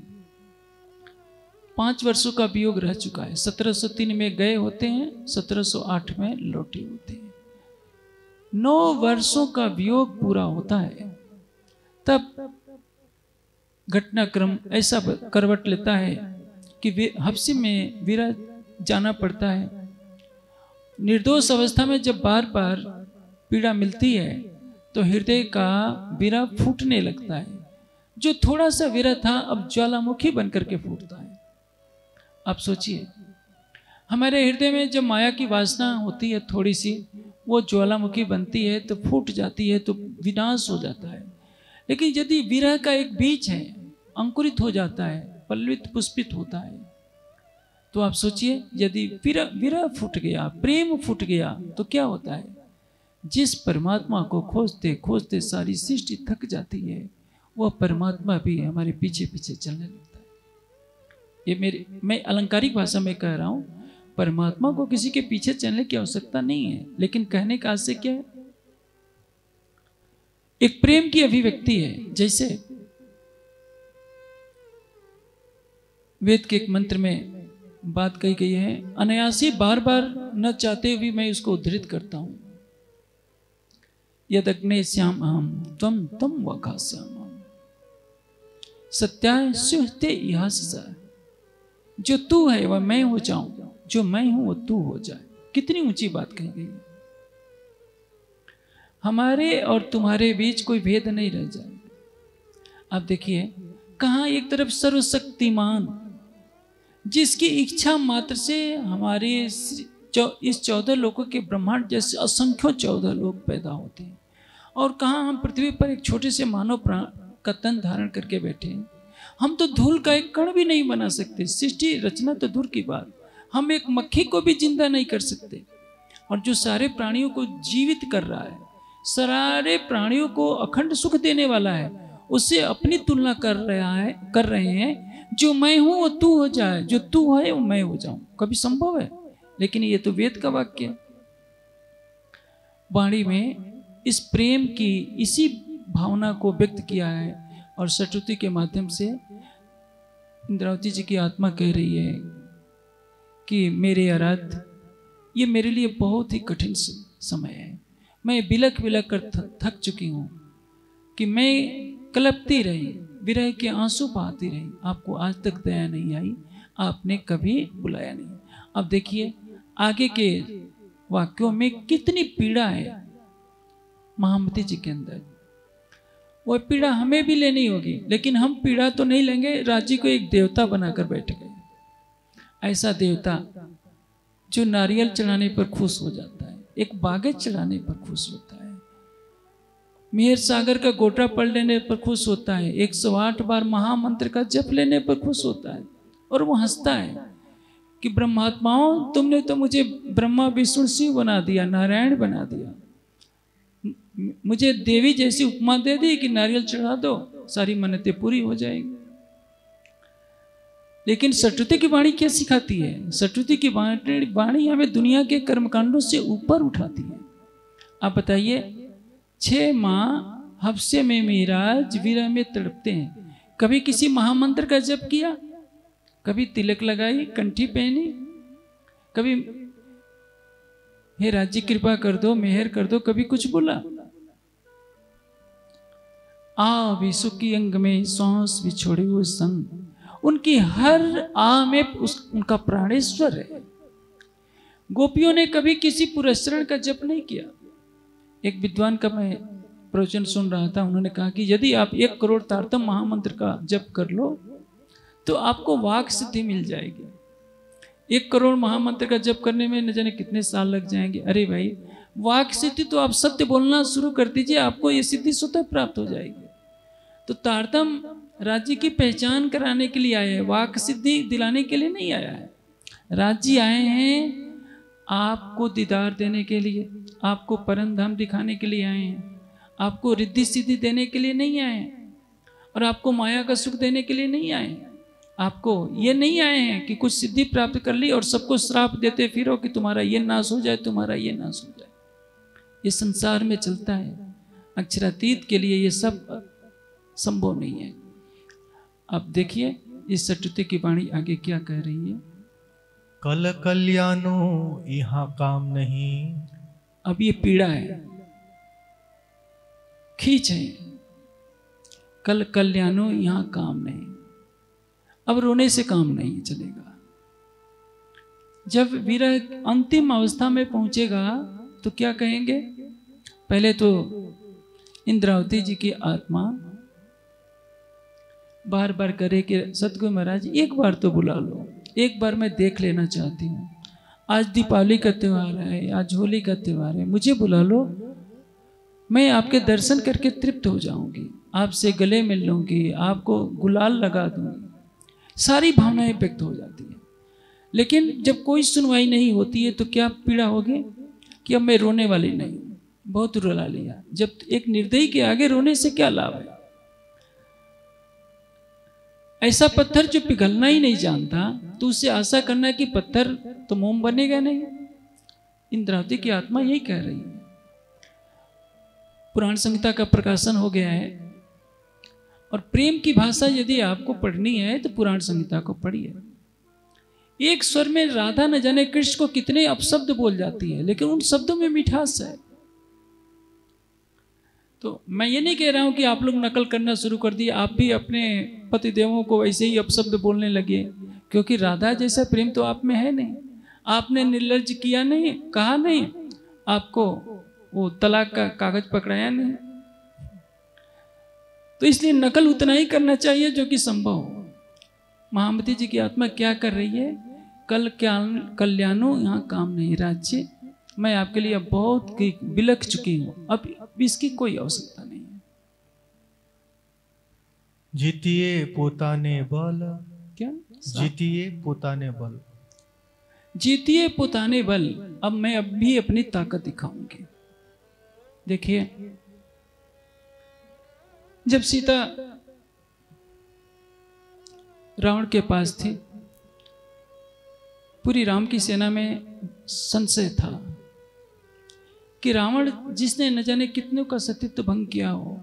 पांच वर्षों का वियोग रह चुका है। सत्रह सौ तीन में गए होते हैं, सत्रह सौ आठ में लौटे होते हैं। नौ वर्षों का वियोग पूरा होता है, तब घटनाक्रम ऐसा करवट लेता है कि हब्सी में वीरा जाना पड़ता है। निर्दोष अवस्था में जब बार बार पीड़ा मिलती है तो हृदय का वीरा फूटने लगता है। जो थोड़ा सा वीरा था अब ज्वालामुखी बनकर के फूटता है। आप सोचिए, हमारे हृदय में जब माया की वासना होती है थोड़ी सी, वो ज्वालामुखी बनती है तो फूट जाती है, तो विनाश हो जाता है। लेकिन यदि विरह का एक बीज है, अंकुरित हो जाता है, पल्लवित पुष्पित होता है, तो आप सोचिए यदि विरह विरह फूट गया, प्रेम फूट गया तो क्या होता है? जिस परमात्मा को खोजते खोजते सारी सृष्टि थक जाती है, वह परमात्मा भी हमारे पीछे पीछे चलने लगता है। ये मेरे मैं अलंकारिक भाषा में कह रहा हूं, परमात्मा को किसी के पीछे चलने की आवश्यकता नहीं है, लेकिन कहने का आशय क्या है? एक प्रेम की अभिव्यक्ति है। जैसे वेद के एक मंत्र में बात कही गई है, अनायासी बार बार न चाहते हुए मैं उसको उद्धृत करता हूं। यद अग्ने श्याम अहम त्वम तम वघास्याम सत्याय सुहते यह जो तू है वह मैं हो जाऊं, जो मैं हूं वो तू हो जाए। कितनी ऊंची बात कही गई है। हमारे और तुम्हारे बीच कोई भेद नहीं रह जाए। आप देखिए, कहां एक तरफ सर्वशक्तिमान जिसकी इच्छा मात्र से हमारे इस चौदह लोगों के ब्रह्मांड जैसे असंख्यों चौदह लोग पैदा होते हैं, और कहां हम पृथ्वी पर एक छोटे से मानव प्राण का तन धारण करके बैठे हैं। हम तो धूल का एक कण भी नहीं बना सकते। सृष्टि रचना तो दूर की बात, हम एक मक्खी को भी जिंदा नहीं कर सकते। और जो सारे प्राणियों को जीवित कर रहा है, सारे प्राणियों को अखंड सुख देने वाला है, उससे अपनी तुलना कर रहा है कर रहे हैं। जो मैं हूं वो तू हो जाए, जो तू है वो मैं हो जाऊं। कभी संभव है? लेकिन ये तो वेद का वाक्य है। वाणी में इस प्रेम की इसी भावना को व्यक्त किया है, और सचरुति के माध्यम से इंद्रावती जी की आत्मा कह रही है कि मेरे आराध्य, ये मेरे लिए बहुत ही कठिन समय है। मैं बिलख बिलख कर थक चुकी हूँ कि मैं कलपती रही, विरह के आंसू बहाती रही, आपको आज तक दया नहीं आई, आपने कभी बुलाया नहीं। अब देखिए आगे के वाक्यों में कितनी पीड़ा है महामती जी के अंदर। वह पीड़ा हमें भी लेनी होगी, लेकिन हम पीड़ा तो नहीं लेंगे। राजी को एक देवता बनाकर बैठ गए, ऐसा देवता जो नारियल चढ़ाने पर खुश हो जाता है, एक बागेट चढ़ाने पर खुश होता है। मेहर सागर का गोटा पढ़ लेने पर खुश होता है, एक सौ आठ बार महामंत्र का जप लेने पर खुश होता है, और वो हंसता है कि ब्रह्मात्माओं तुमने तो मुझे ब्रह्मा विष्णु शिव बना दिया, नारायण बना दिया, मुझे देवी जैसी उपमा दे दी कि नारियल चढ़ा दो सारी मन्नतें पूरी हो जाएगी। लेकिन सटुति की वाणी क्या सिखाती है? सटुति की वाणी हमें दुनिया के कर्मकांडों से ऊपर उठाती है। आप बताइए, छह माह हफ्से में मेराज विरह में तड़पते हैं, कभी किसी महामंत्र का जप किया, कभी तिलक लगाई, कंठी पहनी, कभी हे राज्य कृपा कर दो, मेहर कर दो, कभी कुछ बोला? आ विशु की अंग में सांस बिछोड़े हुए संग, उनकी हर आ में उस उनका प्राणेश्वर है। गोपियों ने कभी किसी पुरस्चरण का जप नहीं किया। एक विद्वान का मैं प्रवचन सुन रहा था, उन्होंने कहा कि यदि आप एक करोड़ तारतम महामंत्र का जप कर लो तो आपको वाक सिद्धि मिल जाएगी। एक करोड़ महामंत्र का जप करने में न जाने कितने साल लग जाएंगे। अरे भाई, वाक सिद्धि तो आप सत्य बोलना शुरू कर दीजिए, आपको ये सिद्धि स्वतः प्राप्त हो जाएगी। तो तारतम राज्य की पहचान कराने के लिए आया है, वाक सिद्धि दिलाने के लिए नहीं आया है। राज्य आए हैं आपको दीदार देने के लिए, आपको परम धाम दिखाने के लिए आए हैं, आपको रिद्धि सिद्धि देने के लिए नहीं आए हैं, और आपको माया का सुख देने के लिए नहीं आए हैं। आपको ये नहीं आए हैं कि कुछ सिद्धि प्राप्त कर ली और सबको श्राप देते फिरो कि तुम्हारा ये नाश हो जाए, तुम्हारा ये नाश हो जाए। ये संसार में चलता है, अक्षरातीत के लिए ये सब संभव नहीं है। अब देखिए इस सटुति की वाणी आगे क्या कह रही है। कल कल्याणो यहाँ काम नहीं। अब ये पीड़ा है, खींच है, कल कल्याणो यहाँ काम नहीं। अब रोने से काम नहीं चलेगा। जब विरह अंतिम अवस्था में पहुंचेगा तो क्या कहेंगे? पहले तो इंद्रावती जी की आत्मा बार बार करे कि सतगुरु महाराज एक बार तो बुला लो, एक बार मैं देख लेना चाहती हूँ। आज दीपावली का त्यौहार है, आज होली का त्यौहार है, मुझे बुला लो, मैं आपके दर्शन करके तृप्त हो जाऊंगी, आपसे गले मिल लूंगी, आपको गुलाल लगा दूंगी। सारी भावनाएं व्यक्त हो जाती है। लेकिन जब कोई सुनवाई नहीं होती है तो क्या पीड़ा होगी कि अब मैं रोने वाली नहीं, बहुत रुला लिया। जब एक निर्दयी के आगे रोने से क्या लाभ है? ऐसा पत्थर जो पिघलना ही नहीं जानता तो उससे आशा करना कि पत्थर तो मोम बनेगा नहीं। इंद्रावती की आत्मा यही कह रही है। पुराण संहिता का प्रकाशन हो गया है, और प्रेम की भाषा यदि आपको पढ़नी है तो पुराण संहिता को पढ़िए। एक स्वर में राधा न जाने कृष्ण को कितने अपशब्द बोल जाती है, लेकिन उन शब्दों में मिठास है। तो मैं ये नहीं कह रहा हूं कि आप लोग नकल करना शुरू कर दिए, आप भी अपने पति देवों को ऐसे ही अपशब्द बोलने लगे, क्योंकि राधा जैसा प्रेम तो आप में है नहीं। आपने निर्लज्ज किया नहीं, कहा नहीं, आपको वो तलाक का कागज पकड़ाया नहीं, तो इसलिए नकल उतना ही करना चाहिए जो कि संभव हो। महामती जी की आत्मा क्या कर रही है? कल क्या कल्याणो यहाँ काम नहीं। राज्य मैं आपके लिए अब बहुत बिलख चुकी हूं, अब इसकी कोई आवश्यकता नहीं है। जीतिए पोताने बल। क्या? जीतिए पोताने बल। जीतिए पोताने बल। अब मैं अब भी अपनी ताकत दिखाऊंगी। देखिए, जब सीता रावण के पास थी, पूरी राम की सेना में संशय था कि रावण जिसने न जाने कितनों का सतीत्व भंग किया हो,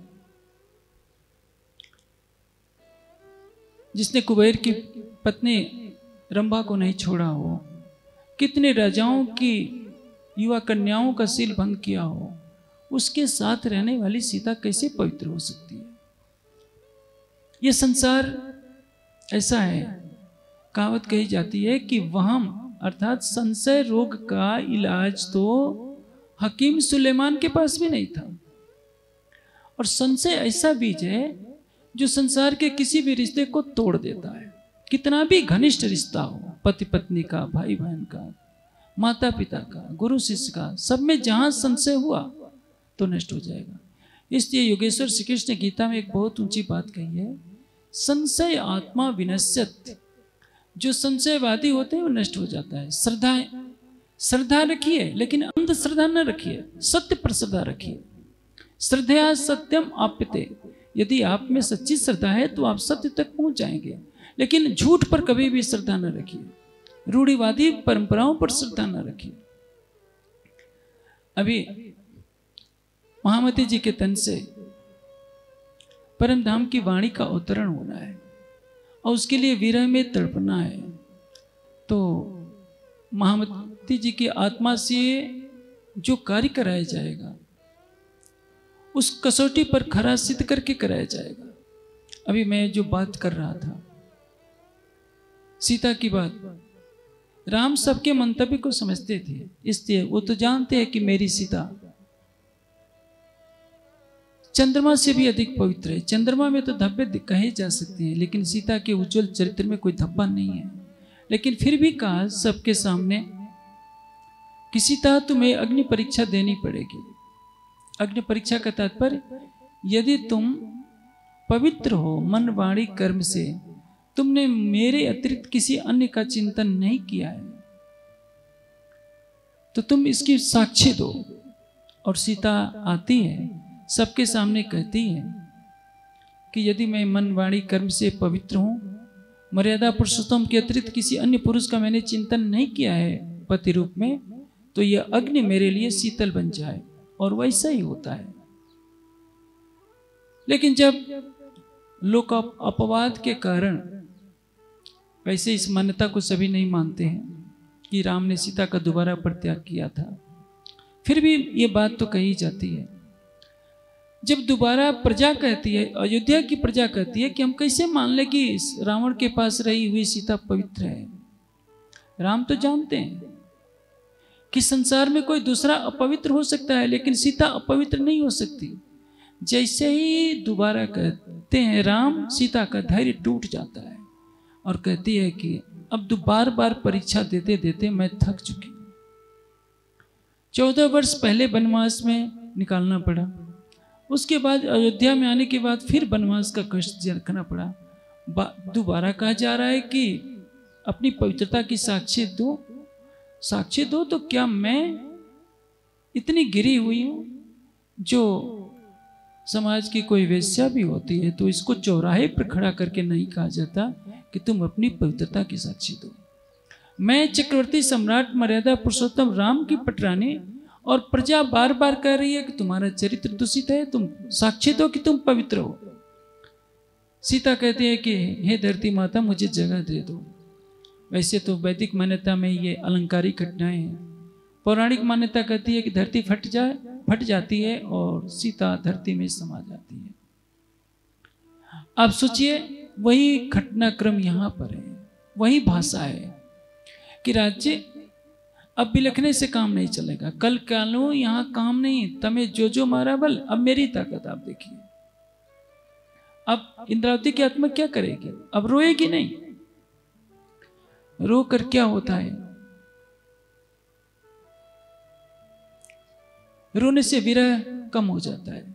जिसने कुबेर की पत्नी रंभा को नहीं छोड़ा हो, कितने राजाओं की युवा कन्याओं का शील भंग किया हो, उसके साथ रहने वाली सीता कैसे पवित्र हो सकती है? ये संसार ऐसा है। कहावत कही जाती है कि वहम अर्थात संशय रोग का इलाज तो हकीम सुलेमान के पास भी नहीं था। और संशय ऐसा बीज है जो संसार के किसी भी रिश्ते को तोड़ देता है। कितना भी घनिष्ठ रिश्ता हो, पति पत्नी का, भाई बहन का, माता पिता का, गुरु शिष्य का, सब में जहां संशय हुआ तो नष्ट हो जाएगा। इसलिए योगेश्वर श्री कृष्ण गीता में एक बहुत ऊंची बात कही है, संशय आत्मा विनश्यत। जो संशयवादी होते हैं वो नष्ट हो जाता है। श्रद्धा श्रद्धा रखिए, लेकिन अंधश्रद्धा न रखिए, सत्य पर श्रद्धा रखिए। श्रद्धया सत्यम आप्यते। यदि आप में सच्ची श्रद्धा है तो आप सत्य तक पहुंच जाएंगे, लेकिन झूठ पर कभी भी श्रद्धा न रखिए, रूढ़िवादी परंपराओं पर श्रद्धा न रखिए। अभी महामती जी के तन से परम धाम की वाणी का अवतरण होना है और उसके लिए विरह में तड़पना है। तो महामती जी की आत्मा से जो कार्य कराया जाएगा उस कसौटी पर खरा सिद्ध करके कराया जाएगा। अभी मैं जो बात कर रहा था सीता की बात, राम सबके मंतव्य को समझते थे, इसलिए वो तो जानते हैं कि मेरी सीता चंद्रमा से भी अधिक पवित्र है। चंद्रमा में तो धब्बे कहे जा सकते हैं, लेकिन सीता के उज्जवल चरित्र में कोई धब्बा नहीं है। लेकिन फिर भी कहा सबके सामने कि सीता तुम्हें अग्नि परीक्षा देनी पड़ेगी। अग्नि परीक्षा का तात्पर्य, यदि तुम पवित्र हो मन वाणी कर्म से, तुमने मेरे अतिरिक्त किसी अन्य का चिंतन नहीं किया है, तो तुम इसकी साक्षी दो। और सीता आती है, सबके सामने कहती है कि यदि मैं मन वाणी कर्म से पवित्र हूं, मर्यादा पुरुषोत्तम के अतिरिक्त किसी अन्य पुरुष का मैंने चिंतन नहीं किया है पति रूप में, तो यह अग्नि मेरे लिए शीतल बन जाए। और वैसा ही होता है। लेकिन जब लोक अपवाद के कारण, वैसे इस मान्यता को सभी नहीं मानते हैं कि राम ने सीता का दोबारा परित्याग किया था, फिर भी ये बात तो कही जाती है। जब दोबारा प्रजा कहती है, अयोध्या की प्रजा कहती है कि हम कैसे मान ले कि रावण के पास रही हुई सीता पवित्र है। राम तो जानते हैं कि संसार में कोई दूसरा अपवित्र हो सकता है, लेकिन सीता अपवित्र नहीं हो सकती। जैसे ही दोबारा कहते हैं राम, सीता का धैर्य टूट जाता है और कहती है कि अब दो बार बार परीक्षा देते देते मैं थक चुकी हूं। चौदह वर्ष पहले वनवास में निकालना पड़ा, उसके बाद अयोध्या में आने के बाद फिर वनवास का कष्ट रखना पड़ा। दोबारा कहा जा रहा है कि अपनी पवित्रता की साक्षी दो, साक्षी दो। तो क्या मैं इतनी गिरी हुई हूं? जो समाज की कोई वेश्या भी होती है तो इसको चौराहे पर खड़ा करके नहीं कहा जाता कि तुम अपनी पवित्रता की साक्षी दो। मैं चक्रवर्ती सम्राट मर्यादा पुरुषोत्तम राम की पटरानी, और प्रजा बार बार कह रही है कि तुम्हारा चरित्र दूषित है, तुम साक्षी दो कि तुम पवित्र हो। सीता कहती है कि हे धरती माता मुझे जगह दे दो। वैसे तो वैदिक मान्यता में ये अलंकारिक घटनाएं हैं। पौराणिक मान्यता कहती है कि धरती फट जाए फट जाती है और सीता धरती में समा जाती है। आप सोचिए, वही घटनाक्रम यहाँ पर है, वही भाषा है कि राज्य अब बिलखने से काम नहीं चलेगा। कल कालो यहाँ काम नहीं, तमें जो जो मारा बल, अब मेरी ताकत आप देखिए। अब इंद्रावती की आत्मा क्या करेगी? अब रोएगी नहीं। रो कर क्या होता है? रोने से विरह कम हो जाता है।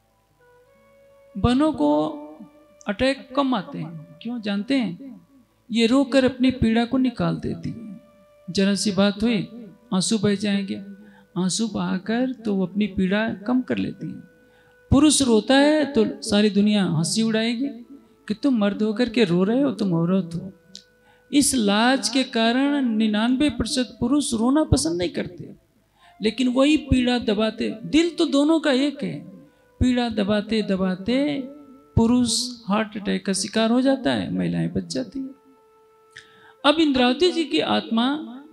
बहनों को अटैक कम आते हैं, क्यों जानते हैं? ये रो कर अपनी पीड़ा को निकाल देती है। जरा सी बात हुई, आंसू बह जाएंगे, आंसू बहाकर तो वो अपनी पीड़ा कम कर लेती है। पुरुष रोता है तो सारी दुनिया हंसी उड़ाएगी कि तुम मर्द होकर के रो रहे हो, तुम औरत हो। इस लाज के कारण निन्यानवे प्रतिशत पुरुष रोना पसंद नहीं करते, लेकिन वही पीड़ा दबाते, दिल तो दोनों का एक है, पीड़ा दबाते दबाते पुरुष हार्ट अटैक का शिकार हो जाता है, महिलाएं बच जाती है। अब इंद्रावती जी की आत्मा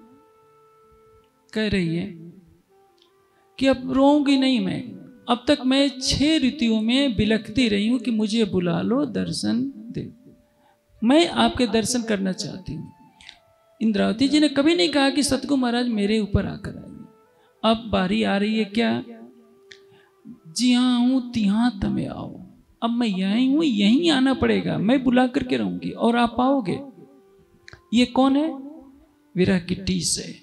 कह रही है कि अब रोऊंगी नहीं मैं। अब तक मैं छह ऋतुओं में बिलखती रही हूं कि मुझे बुला लो, दर्शन दे, मैं आपके दर्शन करना चाहती हूँ। इंद्रावती जी ने कभी नहीं कहा कि सतगुरु महाराज मेरे ऊपर आकर आइए। अब बारी आ रही है क्या? जी हाँ हूं तिहां तमें आओ। अब मैं यहीं हूं, यहीं आना पड़ेगा, मैं बुला करके रहूंगी और आप आओगे। ये कौन है? विरह की टीस है।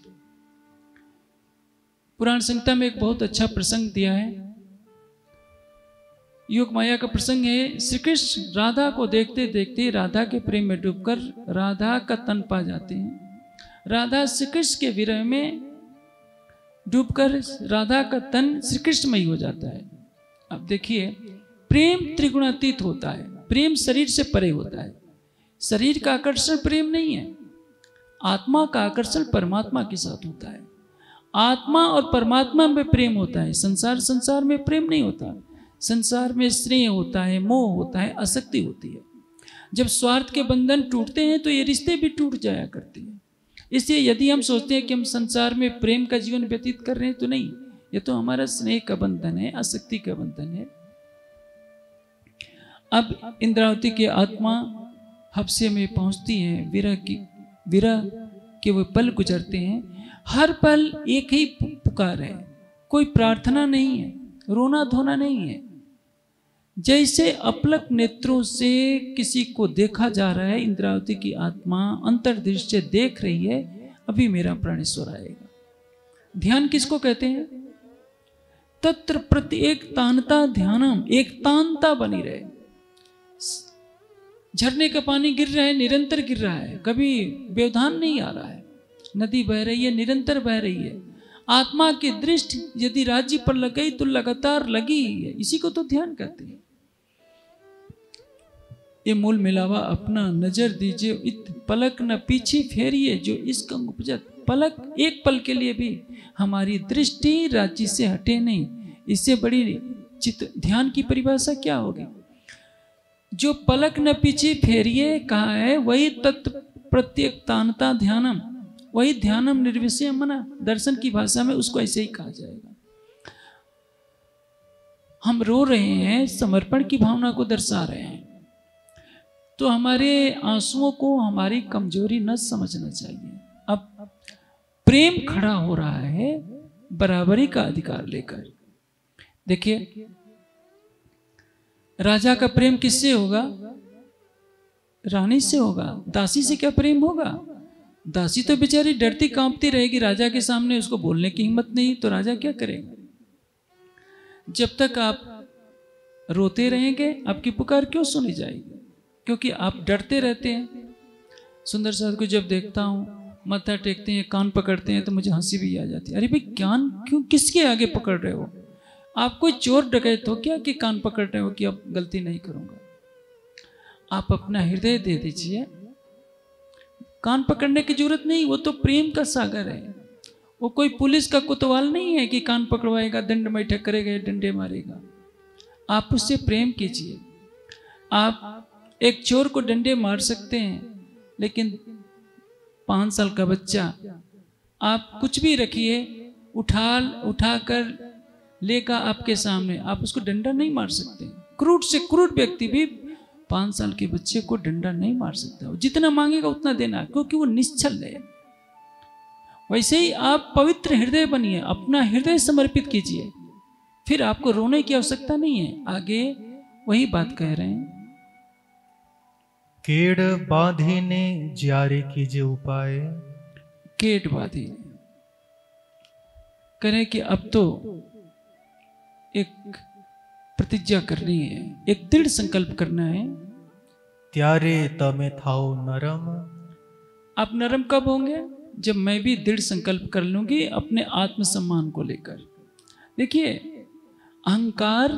पुराण संहिता में एक बहुत अच्छा प्रसंग दिया है। योग माया का प्रसंग है। श्री कृष्ण राधा को देखते देखते राधा के प्रेम में डूबकर राधा का तन पा जाते हैं। राधा श्री कृष्ण के विरह में डूबकर राधा का तन श्री कृष्णमय हो जाता है। अब देखिए, प्रेम त्रिगुणातीत होता है। प्रेम शरीर से परे होता है। शरीर का आकर्षण प्रेम नहीं है। आत्मा का आकर्षण परमात्मा के साथ होता है। आत्मा और परमात्मा में प्रेम होता है। संसार संसार में प्रेम नहीं होता। संसार में स्नेह होता है, मोह होता है, आसक्ति होती है। जब स्वार्थ के बंधन टूटते हैं तो ये रिश्ते भी टूट जाया करते हैं। इसलिए यदि हम सोचते हैं कि हम संसार में प्रेम का जीवन व्यतीत कर रहे हैं तो नहीं, ये तो हमारा स्नेह का बंधन है, आसक्ति का बंधन है। अब इंद्रावती की आत्मा हबसे में पहुंचती है। विरह की विरह के वो पल गुजरते हैं। हर पल एक ही पुकार है, कोई प्रार्थना नहीं है, रोना धोना नहीं है। जैसे अपलक नेत्रों से किसी को देखा जा रहा है, इंद्रावती की आत्मा अंतर्दृष्टि से देख रही है, अभी मेरा प्राणेश्वर आएगा। ध्यान किसको कहते हैं? तत्र प्रत्येक तानता ध्यानम, एक तानता बनी रहे। झरने का पानी गिर रहा है, निरंतर गिर रहा है, कभी व्यवधान नहीं आ रहा है। नदी बह रही है, निरंतर बह रही है। आत्मा की दृष्टि यदि राज्य पर लग गई तो लगातार लगी ही है। इसी को तो ध्यान कहते हैं। ये मूल मिलावा अपना नजर दीजिए, इत पलक न पीछे फेरिए जो इसका उपजत। पलक एक पल के लिए भी हमारी दृष्टि राज्य से हटे नहीं। इससे बड़ी चित्त ध्यान की परिभाषा क्या होगी? जो पलक न पीछे फेरिए कहा है, वही तत्व प्रत्येक तानता ध्यानम, वही ध्यानम निर्विषय मना। दर्शन की भाषा में उसको ऐसे ही कहा जाएगा। हम रो रहे हैं, समर्पण की भावना को दर्शा रहे हैं, तो हमारे आंसुओं को हमारी कमजोरी न समझना चाहिए। अब प्रेम खड़ा हो रहा है बराबरी का अधिकार लेकर। देखिए, राजा का प्रेम किससे होगा? रानी से होगा। दासी से क्या प्रेम होगा? दासी तो बेचारी डरती कांपती रहेगी राजा के सामने, उसको बोलने की हिम्मत नहीं, तो राजा क्या करेगा? जब तक आप रोते रहेंगे आपकी पुकार क्यों सुनी जाएगी? क्योंकि आप डरते रहते हैं। सुंदर साध को जब देखता हूं, माथा टेकते हैं, कान पकड़ते हैं, तो मुझे हंसी भी आ जाती है। अरे भाई, कान क्यों किसके आगे पकड़ रहे हो? आप कोई चोर डकैत हो क्या कि कान पकड़ रहे हो कि अब गलती नहीं करूंगा? आप अपना हृदय दे दीजिए। कान पकड़ने की जरूरत नहीं, वो तो प्रेम का सागर है। वो कोई पुलिस का कोतवाल नहीं है कि कान पकड़वाएगा, दंड बैठक करेगा, डंडे मारेगा। आप उससे प्रेम कीजिए। आप एक चोर को डंडे मार सकते हैं, लेकिन पाँच साल का बच्चा आप कुछ भी रखिए, उठा उठाकर लेकर आपके सामने, आप उसको डंडा नहीं मार सकते। क्रूर से क्रूर व्यक्ति भी पाँच साल के बच्चे को डंडा नहीं मार सकता। जितना मांगेगा उतना देना, क्योंकि वो निश्चल है। वैसे ही आप पवित्र हृदय बनिए, अपना हृदय समर्पित कीजिए, फिर आपको रोने की आवश्यकता नहीं है। आगे वही बात कह रहे हैं। केड़ बांधिने ज्यारे कीजे उपाय। केट बाधी करें कि अब तो एक प्रतिज्ञा करनी है, एक दृढ़ संकल्प करना है। त्यारे तमे थाओ नरम। आप नरम कब होंगे? जब मैं भी दृढ़ संकल्प कर लूंगी अपने आत्मसम्मान को लेकर। देखिए, अहंकार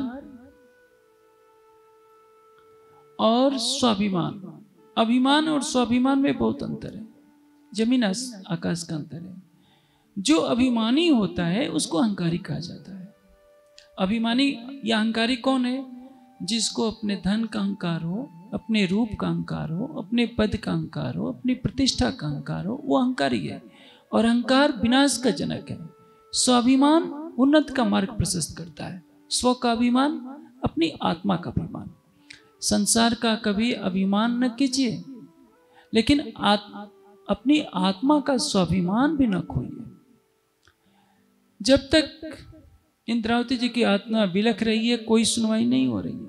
और स्वाभिमान, अभिमान और स्वाभिमान में बहुत अंतर है, जमीन आकाश का अंतर है। जो अभिमानी होता है उसको अहंकारी कहा जाता है। अभिमानी या अहंकारी कौन है? जिसको अपने धन का अहंकार हो, अपने रूप का अहंकार हो, अपने पद का अहंकार हो, अपनी प्रतिष्ठा का अहंकार हो, वो अहंकारी है। और अहंकार विनाश का जनक है। स्वाभिमान उन्नत का मार्ग प्रशस्त करता है। स्व का अभिमान, अपनी आत्मा का अभिमान। संसार का कभी अभिमान न कीजिए, लेकिन आत, अपनी आत्मा का स्वाभिमान भी न खोइए। जब तक इंद्रावती जी की आत्मा बिलख रही है, कोई सुनवाई नहीं हो रही है।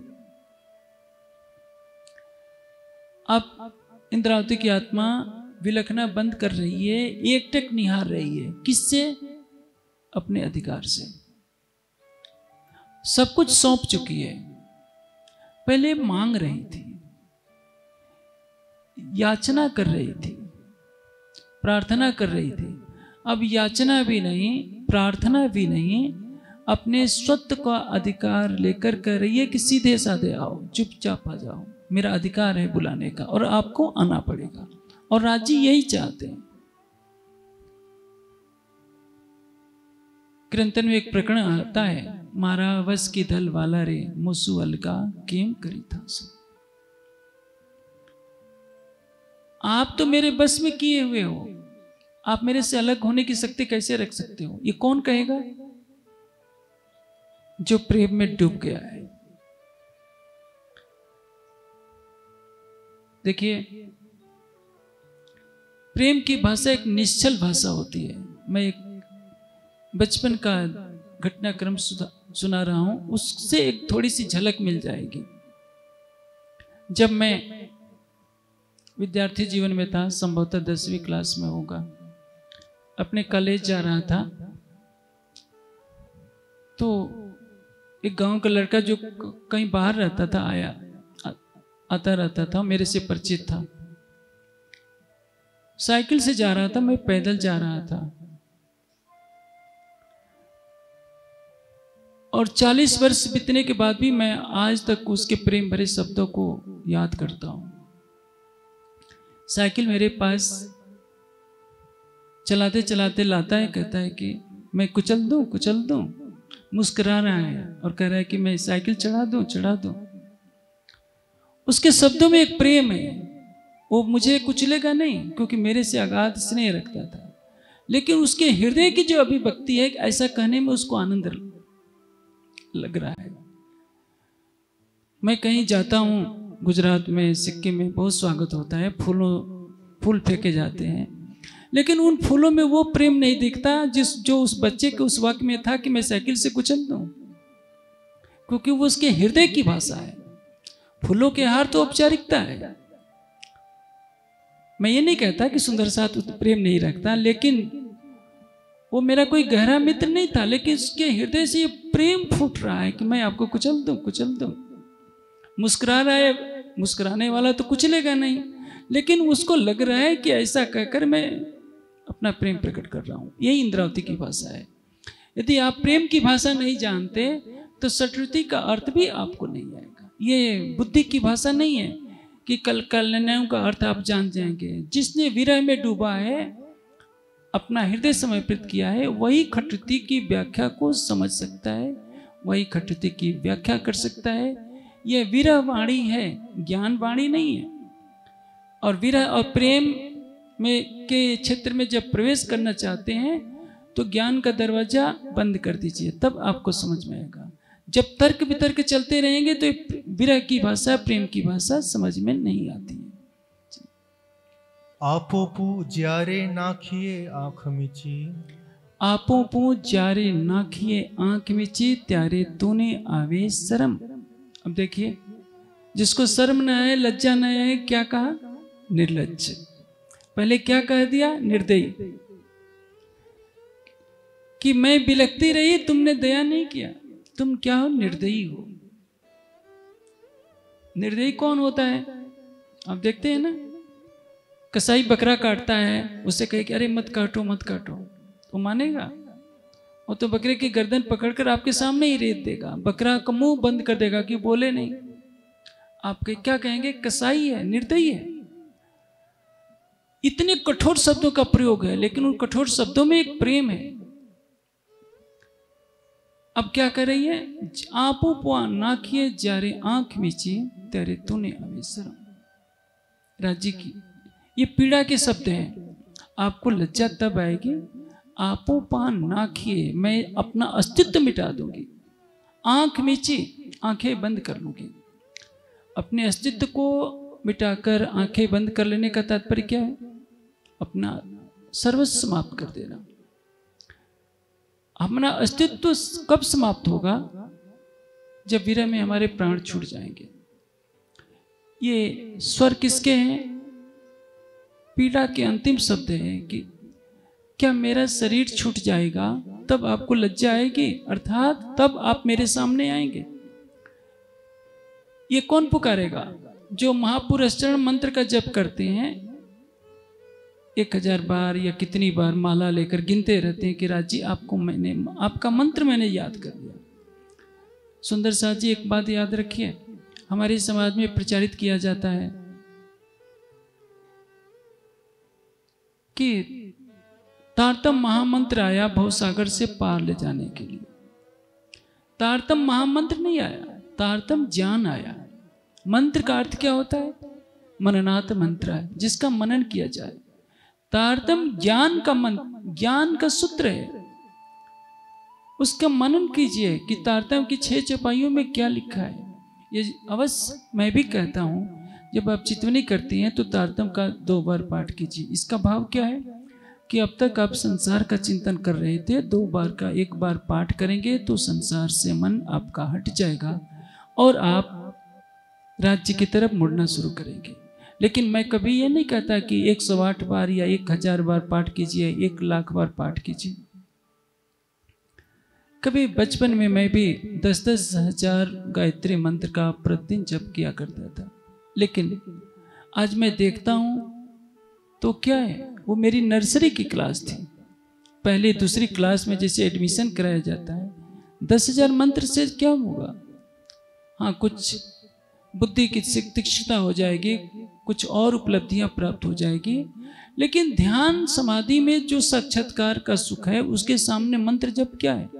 अब इंद्रावती की आत्मा विलखना बंद कर रही है, एकटक निहार रही है। किससे? अपने अधिकार से। सब कुछ सौंप चुकी है। पहले मांग रही थी, याचना कर रही थी, प्रार्थना कर रही थी। अब याचना भी नहीं, प्रार्थना भी नहीं, अपने स्वत्व का अधिकार लेकर कह रही है कि सीधे साधे आओ, चुपचाप आ जाओ, मेरा अधिकार है बुलाने का और आपको आना पड़ेगा। और राजी यही चाहते हैं। कीर्तन में एक प्रकरण आता है, मारा वस की दल वाला रे मुसु अलगा केम करी था सो। आप तो मेरे बस में किए हुए हो, आप मेरे से अलग होने की शक्ति कैसे रख सकते हो? ये कौन कहेगा? जो प्रेम में डूब गया है। देखिए, प्रेम की भाषा एक निश्चल भाषा होती है। मैं एक बचपन का घटनाक्रम सुना रहा हूं, उससे एक थोड़ी सी झलक मिल जाएगी। जब मैं विद्यार्थी जीवन में था, संभवतः दसवीं क्लास में होगा, अपने कॉलेज जा रहा था, तो एक गांव का लड़का जो कहीं बाहर रहता था आया आ, आता रहता था, मेरे से परिचित था। साइकिल से जा रहा था, मैं पैदल जा रहा था। और चालीस वर्ष बीतने के बाद भी मैं आज तक उसके प्रेम भरे शब्दों को याद करता हूं। साइकिल मेरे पास चलाते चलाते लाता है, कहता है कि मैं कुचल दूं कुचल दूं, मुस्कुरा रहा है और कह रहा है कि मैं साइकिल चढ़ा दूं चढ़ा दूं। उसके शब्दों में एक प्रेम है, वो मुझे कुचलेगा नहीं, क्योंकि मेरे से अगाध स्नेह रखता था। लेकिन उसके हृदय की जो अभिव्यक्ति है, ऐसा कहने में उसको आनंद लग रहा है। मैं कहीं जाता हूँ, गुजरात में, सिक्किम में बहुत स्वागत होता है, फूलों फूल फेंके जाते हैं, लेकिन उन फूलों में वो प्रेम नहीं दिखता जिस जो उस बच्चे के उस वक्त में था कि मैं साइकिल से कुचल दूं, क्योंकि वो उसके हृदय की भाषा है। फूलों के हार तो औपचारिकता है। मैं ये नहीं कहता कि सुंदर साथ प्रेम नहीं रखता, लेकिन वो मेरा कोई गहरा मित्र नहीं था, लेकिन उसके हृदय से ये प्रेम फूट रहा है कि मैं आपको कुचल दूं कुचल दूं। मुस्कुरा रहा है, मुस्कुराने वाला तो कुचलेगा नहीं, लेकिन उसको लग रहा है कि ऐसा कहकर मैं अपना प्रेम प्रकट कर रहा हूं। यही इंद्रावती की भाषा है। यदि आप प्रेम की भाषा नहीं जानते तो सटरुति का अर्थ भी आपको नहीं आएगा। ये बुद्धि की भाषा नहीं है कि कल कल्याणों का अर्थ आप जान जाएंगे। जिसने विरह में डूबा है, अपना हृदय समर्पित किया है, वही खटृति की व्याख्या को समझ सकता है, वही खटृति की व्याख्या कर सकता है। यह विरह वाणी है, ज्ञान वाणी नहीं है। और विरह और प्रेम में के क्षेत्र में जब प्रवेश करना चाहते हैं तो ज्ञान का दरवाजा बंद कर दीजिए, तब आपको समझ में आएगा। जब तर्क वितर्क चलते रहेंगे तो विरह की भाषा, प्रेम की भाषा समझ में नहीं आती है। आपो पू ज्यारे नाखिए आँख मीची, आपो पू ज्यारे नाखिए आँख मीची, त्यारे तूने आवे शर्म। अब देखिए, जिसको शर्म न है, लज्जा न है, क्या कहा? निर्लज्ज। पहले क्या कह दिया? निर्दयी। कि मैं बिलखती रही, तुमने दया नहीं किया। तुम क्या हो? निर्दयी हो। निर्दयी कौन होता है? आप देखते हैं ना, कसाई बकरा काटता है, उसे कहे कि अरे मत काटो मत काटो, वो मानेगा? वो तो बकरे की गर्दन पकड़कर आपके सामने ही रेत देगा, बकरा का मुंह बंद कर देगा कि बोले नहीं। आप क्या कहेंगे? कसाई है, निर्दयी है। इतने कठोर शब्दों का प्रयोग है, लेकिन उन कठोर शब्दों में एक प्रेम है। अब क्या कर रही है? आपो पुआ नाखिए जारे आंख मीची, तेरे तूने अवेसरम। राज्य की ये पीड़ा के शब्द हैं। आपको लज्जा तब आएगी, आपो पान नाखिए, मैं अपना अस्तित्व मिटा दूंगी। आंख मीची, आंखें बंद कर लूंगी। अपने अस्तित्व को मिटाकर आंखें बंद कर लेने का तात्पर्य क्या है? अपना सर्वस्व समाप्त कर देना। अपना अस्तित्व कब समाप्त होगा? जब विरह में हमारे प्राण छूट जाएंगे। ये स्वर किसके हैं? पीड़ा के अंतिम शब्द हैं कि क्या मेरा शरीर छूट जाएगा तब आपको लज्जा आएगी, अर्थात तब आप मेरे सामने आएंगे। ये कौन पुकारेगा? जो महापुरुष चरण मंत्र का जप करते हैं, एक हजार बार या कितनी बार माला लेकर गिनते रहते हैं कि राज जी आपको मैंने, आपका मंत्र मैंने याद कर लिया। सुंदर साथ जी एक बात याद रखिए, हमारे समाज में प्रचारित किया जाता है कि तारतम महामंत्र आया भवसागर से पार ले जाने के लिए। तारतम महामंत्र नहीं आया, तारतम ज्ञान आया। मंत्र का अर्थ क्या होता है? मननात् मंत्र है, जिसका मनन किया जाए। तारतम ज्ञान का मंत्र, ज्ञान का सूत्र है, उसका मनन कीजिए कि तारतम की छह चौपाइयों में क्या लिखा है। ये अवश्य मैं भी कहता हूं, जब आप चितवनी करती हैं तो तारतम का दो बार पाठ कीजिए। इसका भाव क्या है कि अब तक आप संसार का चिंतन कर रहे थे, दो बार का एक बार पाठ करेंगे तो संसार से मन आपका हट जाएगा और आप राज्य की तरफ मुड़ना शुरू करेंगे। लेकिन मैं कभी ये नहीं कहता कि एक सौ आठ बार या एक हजार बार पाठ कीजिए, एक लाख बार पाठ कीजिए। कभी बचपन में मैं भी दस दस हजार गायत्री मंत्र का प्रतिदिन जप किया करता था, लेकिन आज मैं देखता हूं तो क्या है, वो मेरी नर्सरी की क्लास थी। पहले दूसरी क्लास में जैसे एडमिशन कराया जाता है, दस हजार मंत्र से क्या होगा? हाँ, कुछ बुद्धि की तीक्ष्णता हो जाएगी, कुछ और उपलब्धियां प्राप्त हो जाएगी, लेकिन ध्यान समाधि में जो साक्षात्कार का सुख है उसके सामने मंत्र जप क्या है?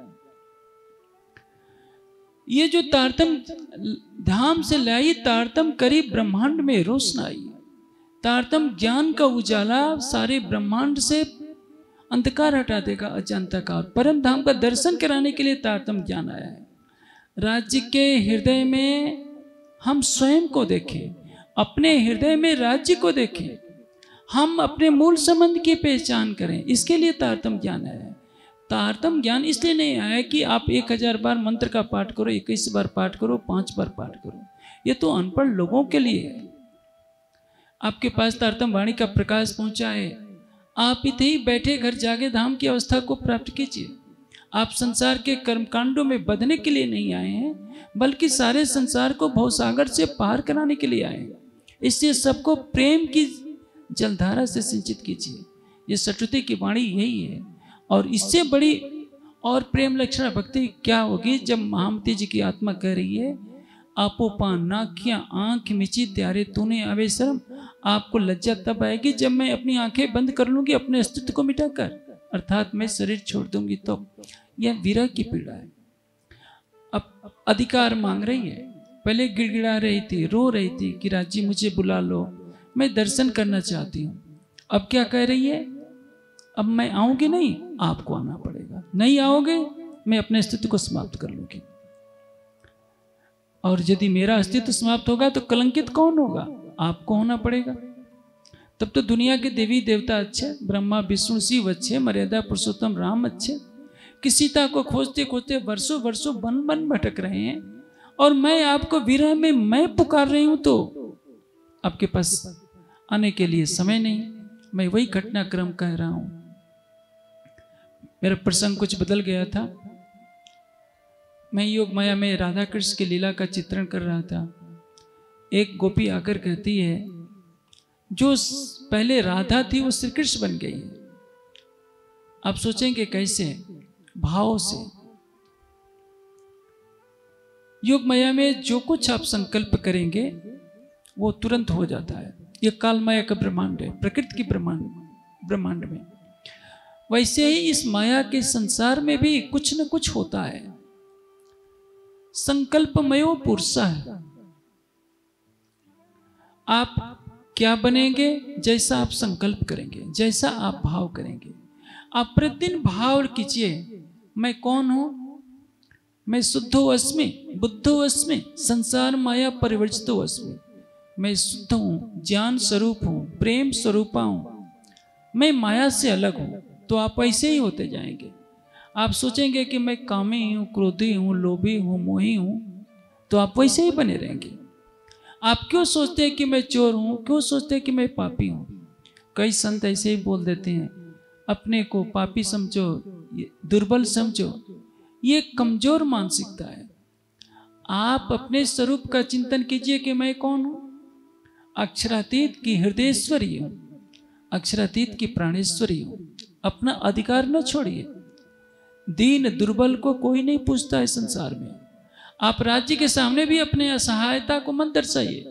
ये जो तारतम धाम से लाई तारतम करी ब्रह्मांड में रोशनाई। तारतम ज्ञान का उजाला सारे ब्रह्मांड से अंधकार हटा देगा, अजंता का। परम धाम का दर्शन कराने के लिए तारतम ज्ञान आया है। राज्य के हृदय में हम स्वयं को देखें, अपने हृदय में राज्य को देखें, हम अपने मूल संबंध की पहचान करें, इसके लिए तारतम ज्ञान आया है। तारतम ज्ञान इसलिए नहीं आया कि आप एक हजार बार मंत्र का पाठ करो, इक्कीस बार पाठ करो, पांच बार पाठ करो। ये तो अनपढ़ लोगों के लिए है। आपके पास तारतम वाणी का प्रकाश पहुंचा है, आप इतने ही बैठे घर जागे धाम की अवस्था को प्राप्त कीजिए। आप संसार के कर्मकांडों में बंधने के लिए नहीं आए हैं, बल्कि सारे संसार को भवसागर से पार कराने के लिए आए हैं। इसलिए सबको प्रेम की जलधारा से सिंचित कीजिए। ये सटुति की वाणी यही है। और इससे बड़ी और प्रेम लक्षण भक्ति क्या होगी जब महामती जी की आत्मा कह रही है, आपो पान नाखियां आंख मिची त्यारे तूने आवे शर्म। आपको लज्जा तब आएगी जब मैं अपनी आंखें बंद कर लूंगी अपने अस्तित्व को मिटाकर, अर्थात मैं शरीर छोड़ दूंगी। तो यह विरह की पीड़ा है। अब अधिकार मांग रही है, पहले गिड़गिड़ा रही थी, रो रही थी कि राजी मुझे बुला लो, मैं दर्शन करना चाहती हूँ। अब क्या कह रही है, अब मैं आऊंगी नहीं, आपको आना पड़ेगा। नहीं आओगे, मैं अपने अस्तित्व को समाप्त कर लूंगी। और यदि मेरा अस्तित्व समाप्त होगा तो कलंकित कौन होगा? आपको होना पड़ेगा। तब तो दुनिया के देवी देवता अच्छे, ब्रह्मा विष्णु शिव अच्छे, मर्यादा पुरुषोत्तम राम अच्छे, कि सीता को खोजते खोजते वर्षों वर्षों वन वन भटक रहे हैं, और मैं आपको विरह में मैं पुकार रही हूं तो आपके पास आने के लिए समय नहीं। मैं वही घटनाक्रम कह रहा हूं। मेरा प्रसंग कुछ बदल गया था। मैं योग माया में राधा कृष्ण की लीला का चित्रण कर रहा था। एक गोपी आकर कहती है, जो पहले राधा थी वो श्री कृष्ण बन गई है। आप सोचेंगे कैसे? भाव से। योग माया में जो कुछ आप संकल्प करेंगे वो तुरंत हो जाता है। ये काल माया का ब्रह्मांड है, प्रकृति की ब्रह्मांड ब्रह्मांड में। वैसे ही इस माया के संसार में भी कुछ न कुछ होता है। संकल्पमयो पुरुषा है। आप क्या बनेंगे? जैसा आप संकल्प करेंगे, जैसा आप भाव करेंगे। आप प्रतिदिन भाव कीजिए, मैं कौन हूं? मैं शुद्धो अस्मि, बुद्धो अस्मि, संसार माया परिवर्जितो अस्मि। मैं शुद्ध हूं, ज्ञान स्वरूप हूं, प्रेम स्वरूपा हूं, मैं माया से अलग हूं। तो आप ऐसे ही होते जाएंगे। आप सोचेंगे कि मैं कामी हूं, क्रोधी हूं, लोभी हूं, मोही हूं, तो आप वैसे ही बने रहेंगे। आप क्यों सोचते हैं कि मैं चोर हूं? क्यों सोचते हैं कि मैं पापी हूं? कई संत ऐसे ही बोल देते हैं, अपने को पापी समझो, दुर्बल समझो। ये कमजोर मानसिकता है। आप अपने स्वरूप का चिंतन कीजिए कि मैं कौन हूं। अक्षरातीत की हृदयेश्वरी हूं, अक्षरातीत की प्राणेश्वरी हूं। अपना अधिकार न छोड़िए। दीन दुर्बल को कोई नहीं पूछता है संसार में। आप राज्य के सामने भी अपने असहायता को मत दर्शाइए।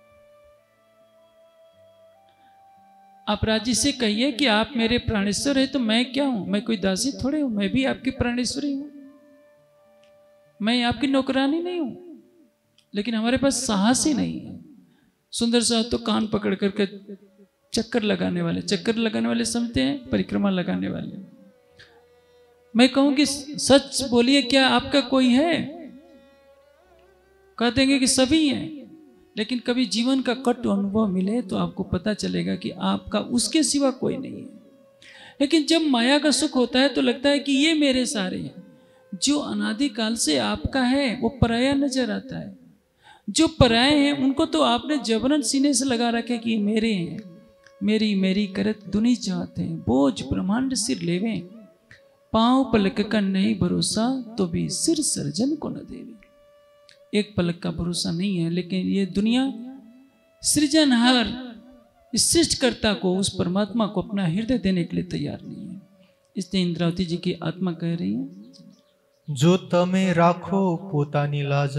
आप राज्य से कहिए कि आप मेरे प्राणेश्वर है, तो मैं क्या हूं? मैं कोई दासी थोड़े हूं, मैं भी आपकी प्राणेश्वरी हूं। मैं आपकी नौकरानी नहीं हूं। लेकिन हमारे पास साहस ही नहीं है। सुंदर साहब तो कान पकड़ करके चक्कर लगाने वाले, चक्कर लगाने वाले समझते हैं परिक्रमा लगाने वाले। मैं कहूं कि सच बोलिए, क्या आपका कोई है? कह देंगे कि सभी हैं। लेकिन कभी जीवन का कट अनुभव मिले तो आपको पता चलेगा कि आपका उसके सिवा कोई नहीं है। लेकिन जब माया का सुख होता है तो लगता है कि ये मेरे सारे हैं। जो अनादिकाल से आपका है वो पराया नजर आता है। जो पराये हैं उनको तो आपने जबरन सीने से लगा रखे कि मेरे हैं। मेरी मेरी करत दुनी चाहते हैं, बोझ ब्रह्मांड सिर लेवे, पांव पलक का नहीं भरोसा तो भी सिर सर्जन को न देवे। एक पलक का भरोसा नहीं है, लेकिन ये दुनिया सृजनहार इस सृष्टिकर्ता को, उस परमात्मा को अपना हृदय देने के लिए तैयार नहीं है। इसलिए इंद्रावती जी की आत्मा कह रही है, जो तमे राखो पोतानी लाज।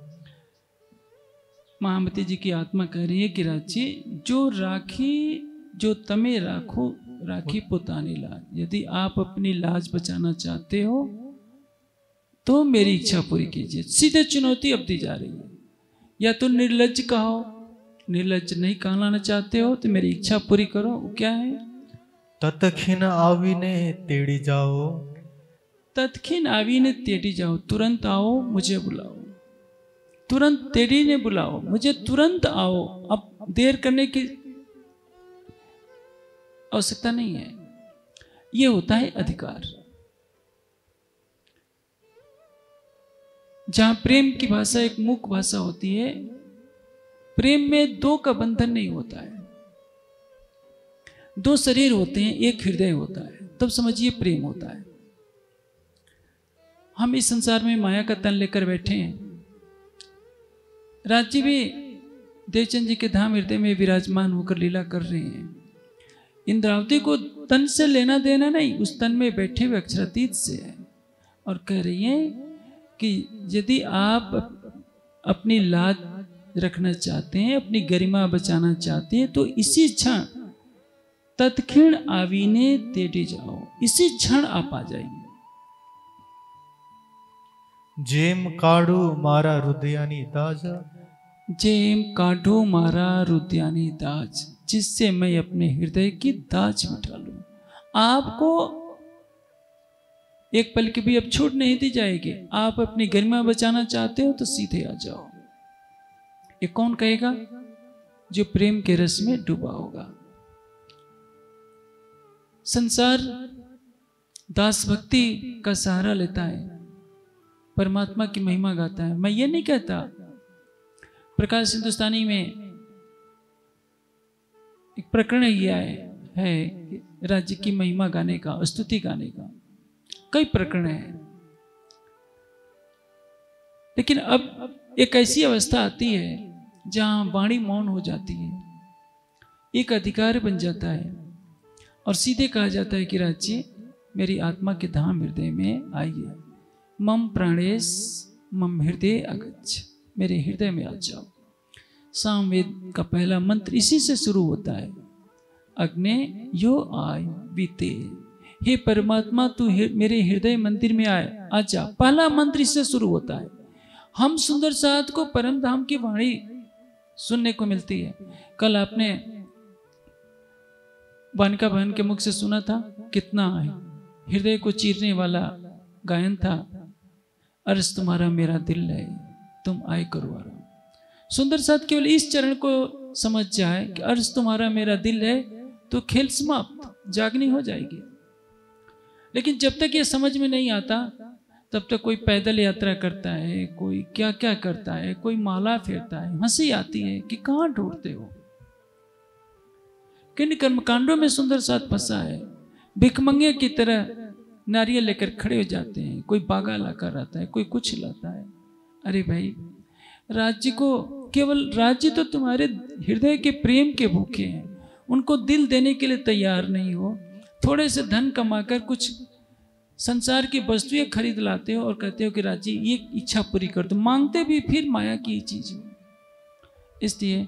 महामती जी की आत्मा कह रही है कि राजी, जो राखी जो तमे राखो राखी पोतानी लाज। यदि आप अपनी लाज बचाना चाहते हो तो मेरी इच्छा पूरी कीजिए। सीधे चुनौती अब दी जा रही है। या तो निर्लज्ज कहो, निर्लज्ज नहीं कहलाना चाहते हो तो मेरी इच्छा पूरी करो। वो क्या है? तत्खिन आवीने तेड़ी जाओ। तत्खिन आवीने तेड़ी जाओ, तुरंत आओ, मुझे बुलाओ। तुरंत तेड़ी ने बुलाओ, मुझे तुरंत आओ। अब देर करने की आवश्यकता नहीं है। यह होता है अधिकार। जहां प्रेम की भाषा एक मूक भाषा होती है, प्रेम में दो का बंधन नहीं होता है। दो शरीर होते हैं, एक हृदय होता है, तब समझिए प्रेम होता है। हम इस संसार में माया का तन लेकर बैठे हैं। राज्य भी देवचंद जी के धाम हृदय में विराजमान होकर लीला कर रहे हैं। इंद्रावती को तन से लेना देना नहीं, उस तन में बैठे हुए अक्षरातीत से है। और कह रही है कि यदि आप अपनी लाज रखना चाहते हैं, अपनी गरिमा बचाना चाहते हैं, तो इसी क्षण तत्क्षण आवीने तेड़ी जाओ। इसी क्षण आप आ जाएंगे। जेम काढ़ू मारा रुदयानी दाज। जेम काढ़ू मारा रुदयानी दाज, जिससे मैं अपने हृदय की दाज मिटा लूं। आपको एक पल की भी अब छूट नहीं दी जाएगी। आप अपनी गरिमा बचाना चाहते हो तो सीधे आ जाओ। ये कौन कहेगा? जो प्रेम के रस में डूबा होगा। संसार दास भक्ति का सहारा लेता है, परमात्मा की महिमा गाता है। मैं ये नहीं कहता। प्रकाश हिंदुस्तानी में एक प्रकरण यह है, है राज्य की महिमा गाने का, स्तुति गाने का। कई प्रकरण हैं। लेकिन अब एक ऐसी अवस्था आती है जहां वाणी मौन हो जाती है, एक अधिकार बन जाता है और सीधे कहा जाता है कि राज्य मेरी आत्मा के धाम हृदय में आइए। मम प्राणेश मम हृदय अगच्छ, मेरे हृदय में आ जाओ। सामवेद का पहला मंत्र इसी से शुरू होता है। अग्ने यो आय बीते, हे परमात्मा तू मेरे हृदय मंदिर में आए, आजा। पहला मंत्र इससे शुरू होता है। हम सुंदर साध को परम धाम की वाणी सुनने को मिलती है। कल आपने वानिका बहन के मुख से सुना था, कितना हृदय को चीरने वाला गायन था। अर्ज तुम्हारा मेरा दिल है, तुम आए करो आराम। सुंदर साथ केवल इस चरण को समझ जाए कि अर्ज तुम्हारा मेरा दिल है तो खेल समाप्त, जागनी हो जाएगी। लेकिन जब तक ये समझ में नहीं आता तब तक कोई पैदल यात्रा करता है, कोई क्या क्या करता है, कोई माला फेरता है। हंसी आती है कि कहां ढूंढते हो। किन कर्मकांडों में सुंदर साथ फंसा है। भिखमंगे की तरह नारियल लेकर खड़े हो जाते हैं। कोई बागा लाकर आता है, कोई कुछ लाता है। अरे भाई, राज्य को, केवल राज्य तो तुम्हारे हृदय के प्रेम के भूखे हैं, उनको दिल देने के लिए तैयार नहीं हो। थोड़े से धन कमाकर कुछ संसार की वस्तुएं खरीद लाते हो और कहते हो कि राज्य ये इच्छा पूरी कर दो, मांगते भी फिर माया की चीज हो। इसलिए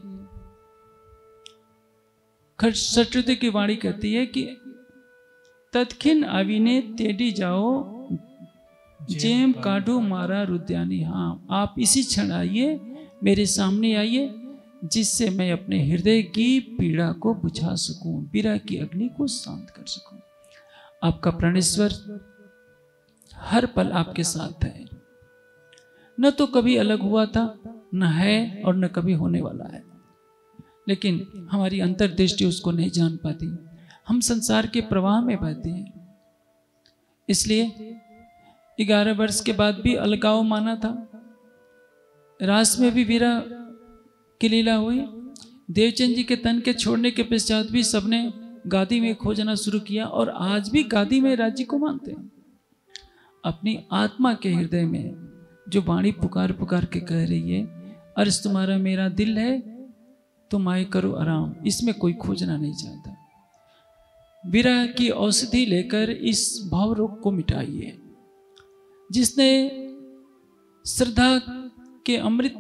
सटरुति की वाणी कहती है कि तत्खिन आविने तेडी जाओ जेम काडू मारा रुद्यानी। हाँ, आप इसी क्षण आइए, मेरे सामने आइए, जिससे मैं अपने हृदय की पीड़ा को बुझा सकूं, पीड़ा की अग्नि को शांत कर सकूं। आपका प्राणेश्वर हर पल आपके साथ है, न तो कभी अलग हुआ था, न है और न कभी होने वाला है, लेकिन हमारी अंतर्दृष्टि उसको नहीं जान पाती। हम संसार के प्रवाह में बहते हैं। इसलिए ग्यारह वर्ष के बाद भी अलगाव माना था, रास में भी वीरा की लीला हुई। देवचंद जी के तन के छोड़ने के पश्चात भी सबने गादी में खोजना शुरू किया और आज भी गादी में राज्य को मानते हैं। अपनी आत्मा के हृदय में जो वाणी पुकार पुकार के कह रही है, अर्ज तुम्हारा मेरा दिल है, तुम आए करो आराम, इसमें कोई खोजना नहीं चाहता। विरह की औषधि लेकर इस भाव रोग को मिटाइए। जिसने श्रद्धा के अमृत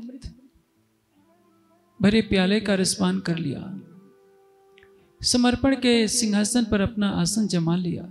भरे प्याले का रसपान कर लिया, समर्पण के सिंहासन पर अपना आसन जमा लिया,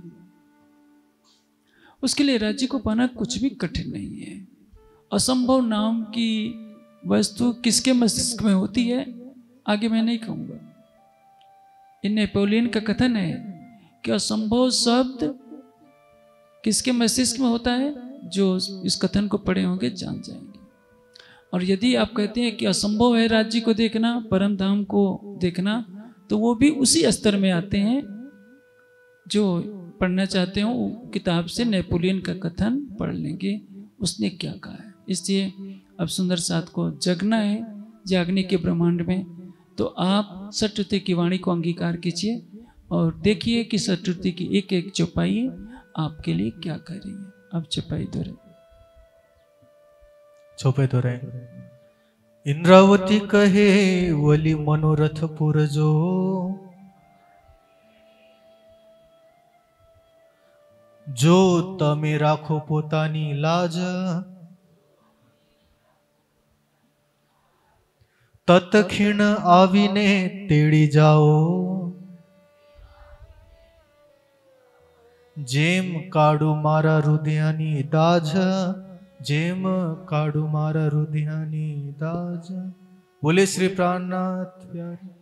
उसके लिए राज्य को पाना कुछ भी कठिन नहीं है। असंभव नाम की वस्तु किसके मस्तिष्क में होती है, आगे मैं नहीं कहूंगा। इन नेपोलियन का कथन है कि असंभव शब्द किसके मस्तिष्क में होता है, जो इस कथन को पढ़े होंगे जान जाएंगे। और यदि आप कहते हैं कि असंभव है राज्य को देखना, परम धाम को देखना, तो वो भी उसी स्तर में आते हैं। जो पढ़ना चाहते हो किताब से नेपोलियन का कथन पढ़ लेंगे, उसने क्या कहा है। इसलिए अब सुंदर साथ को जगना है, जागने के ब्रह्मांड में। तो आप सटरुति की वाणी को अंगीकार कीजिए और देखिए कि सटरुति की एक एक चौपाई आपके लिए क्या कर रही है। अब चौपाई दोहरे चौपाई दोहरे। इंद्रावती कहे वली मनोरथ पुरजो, जो तमे राखो पोतानी लाज, तत्क्षण आवीने तेड़ी जाओ, जेम काडू मारा रुदयानी दाज, जेम काडू मारा रुदयानी दाज। बोले श्री प्राणनाथ प्यारे।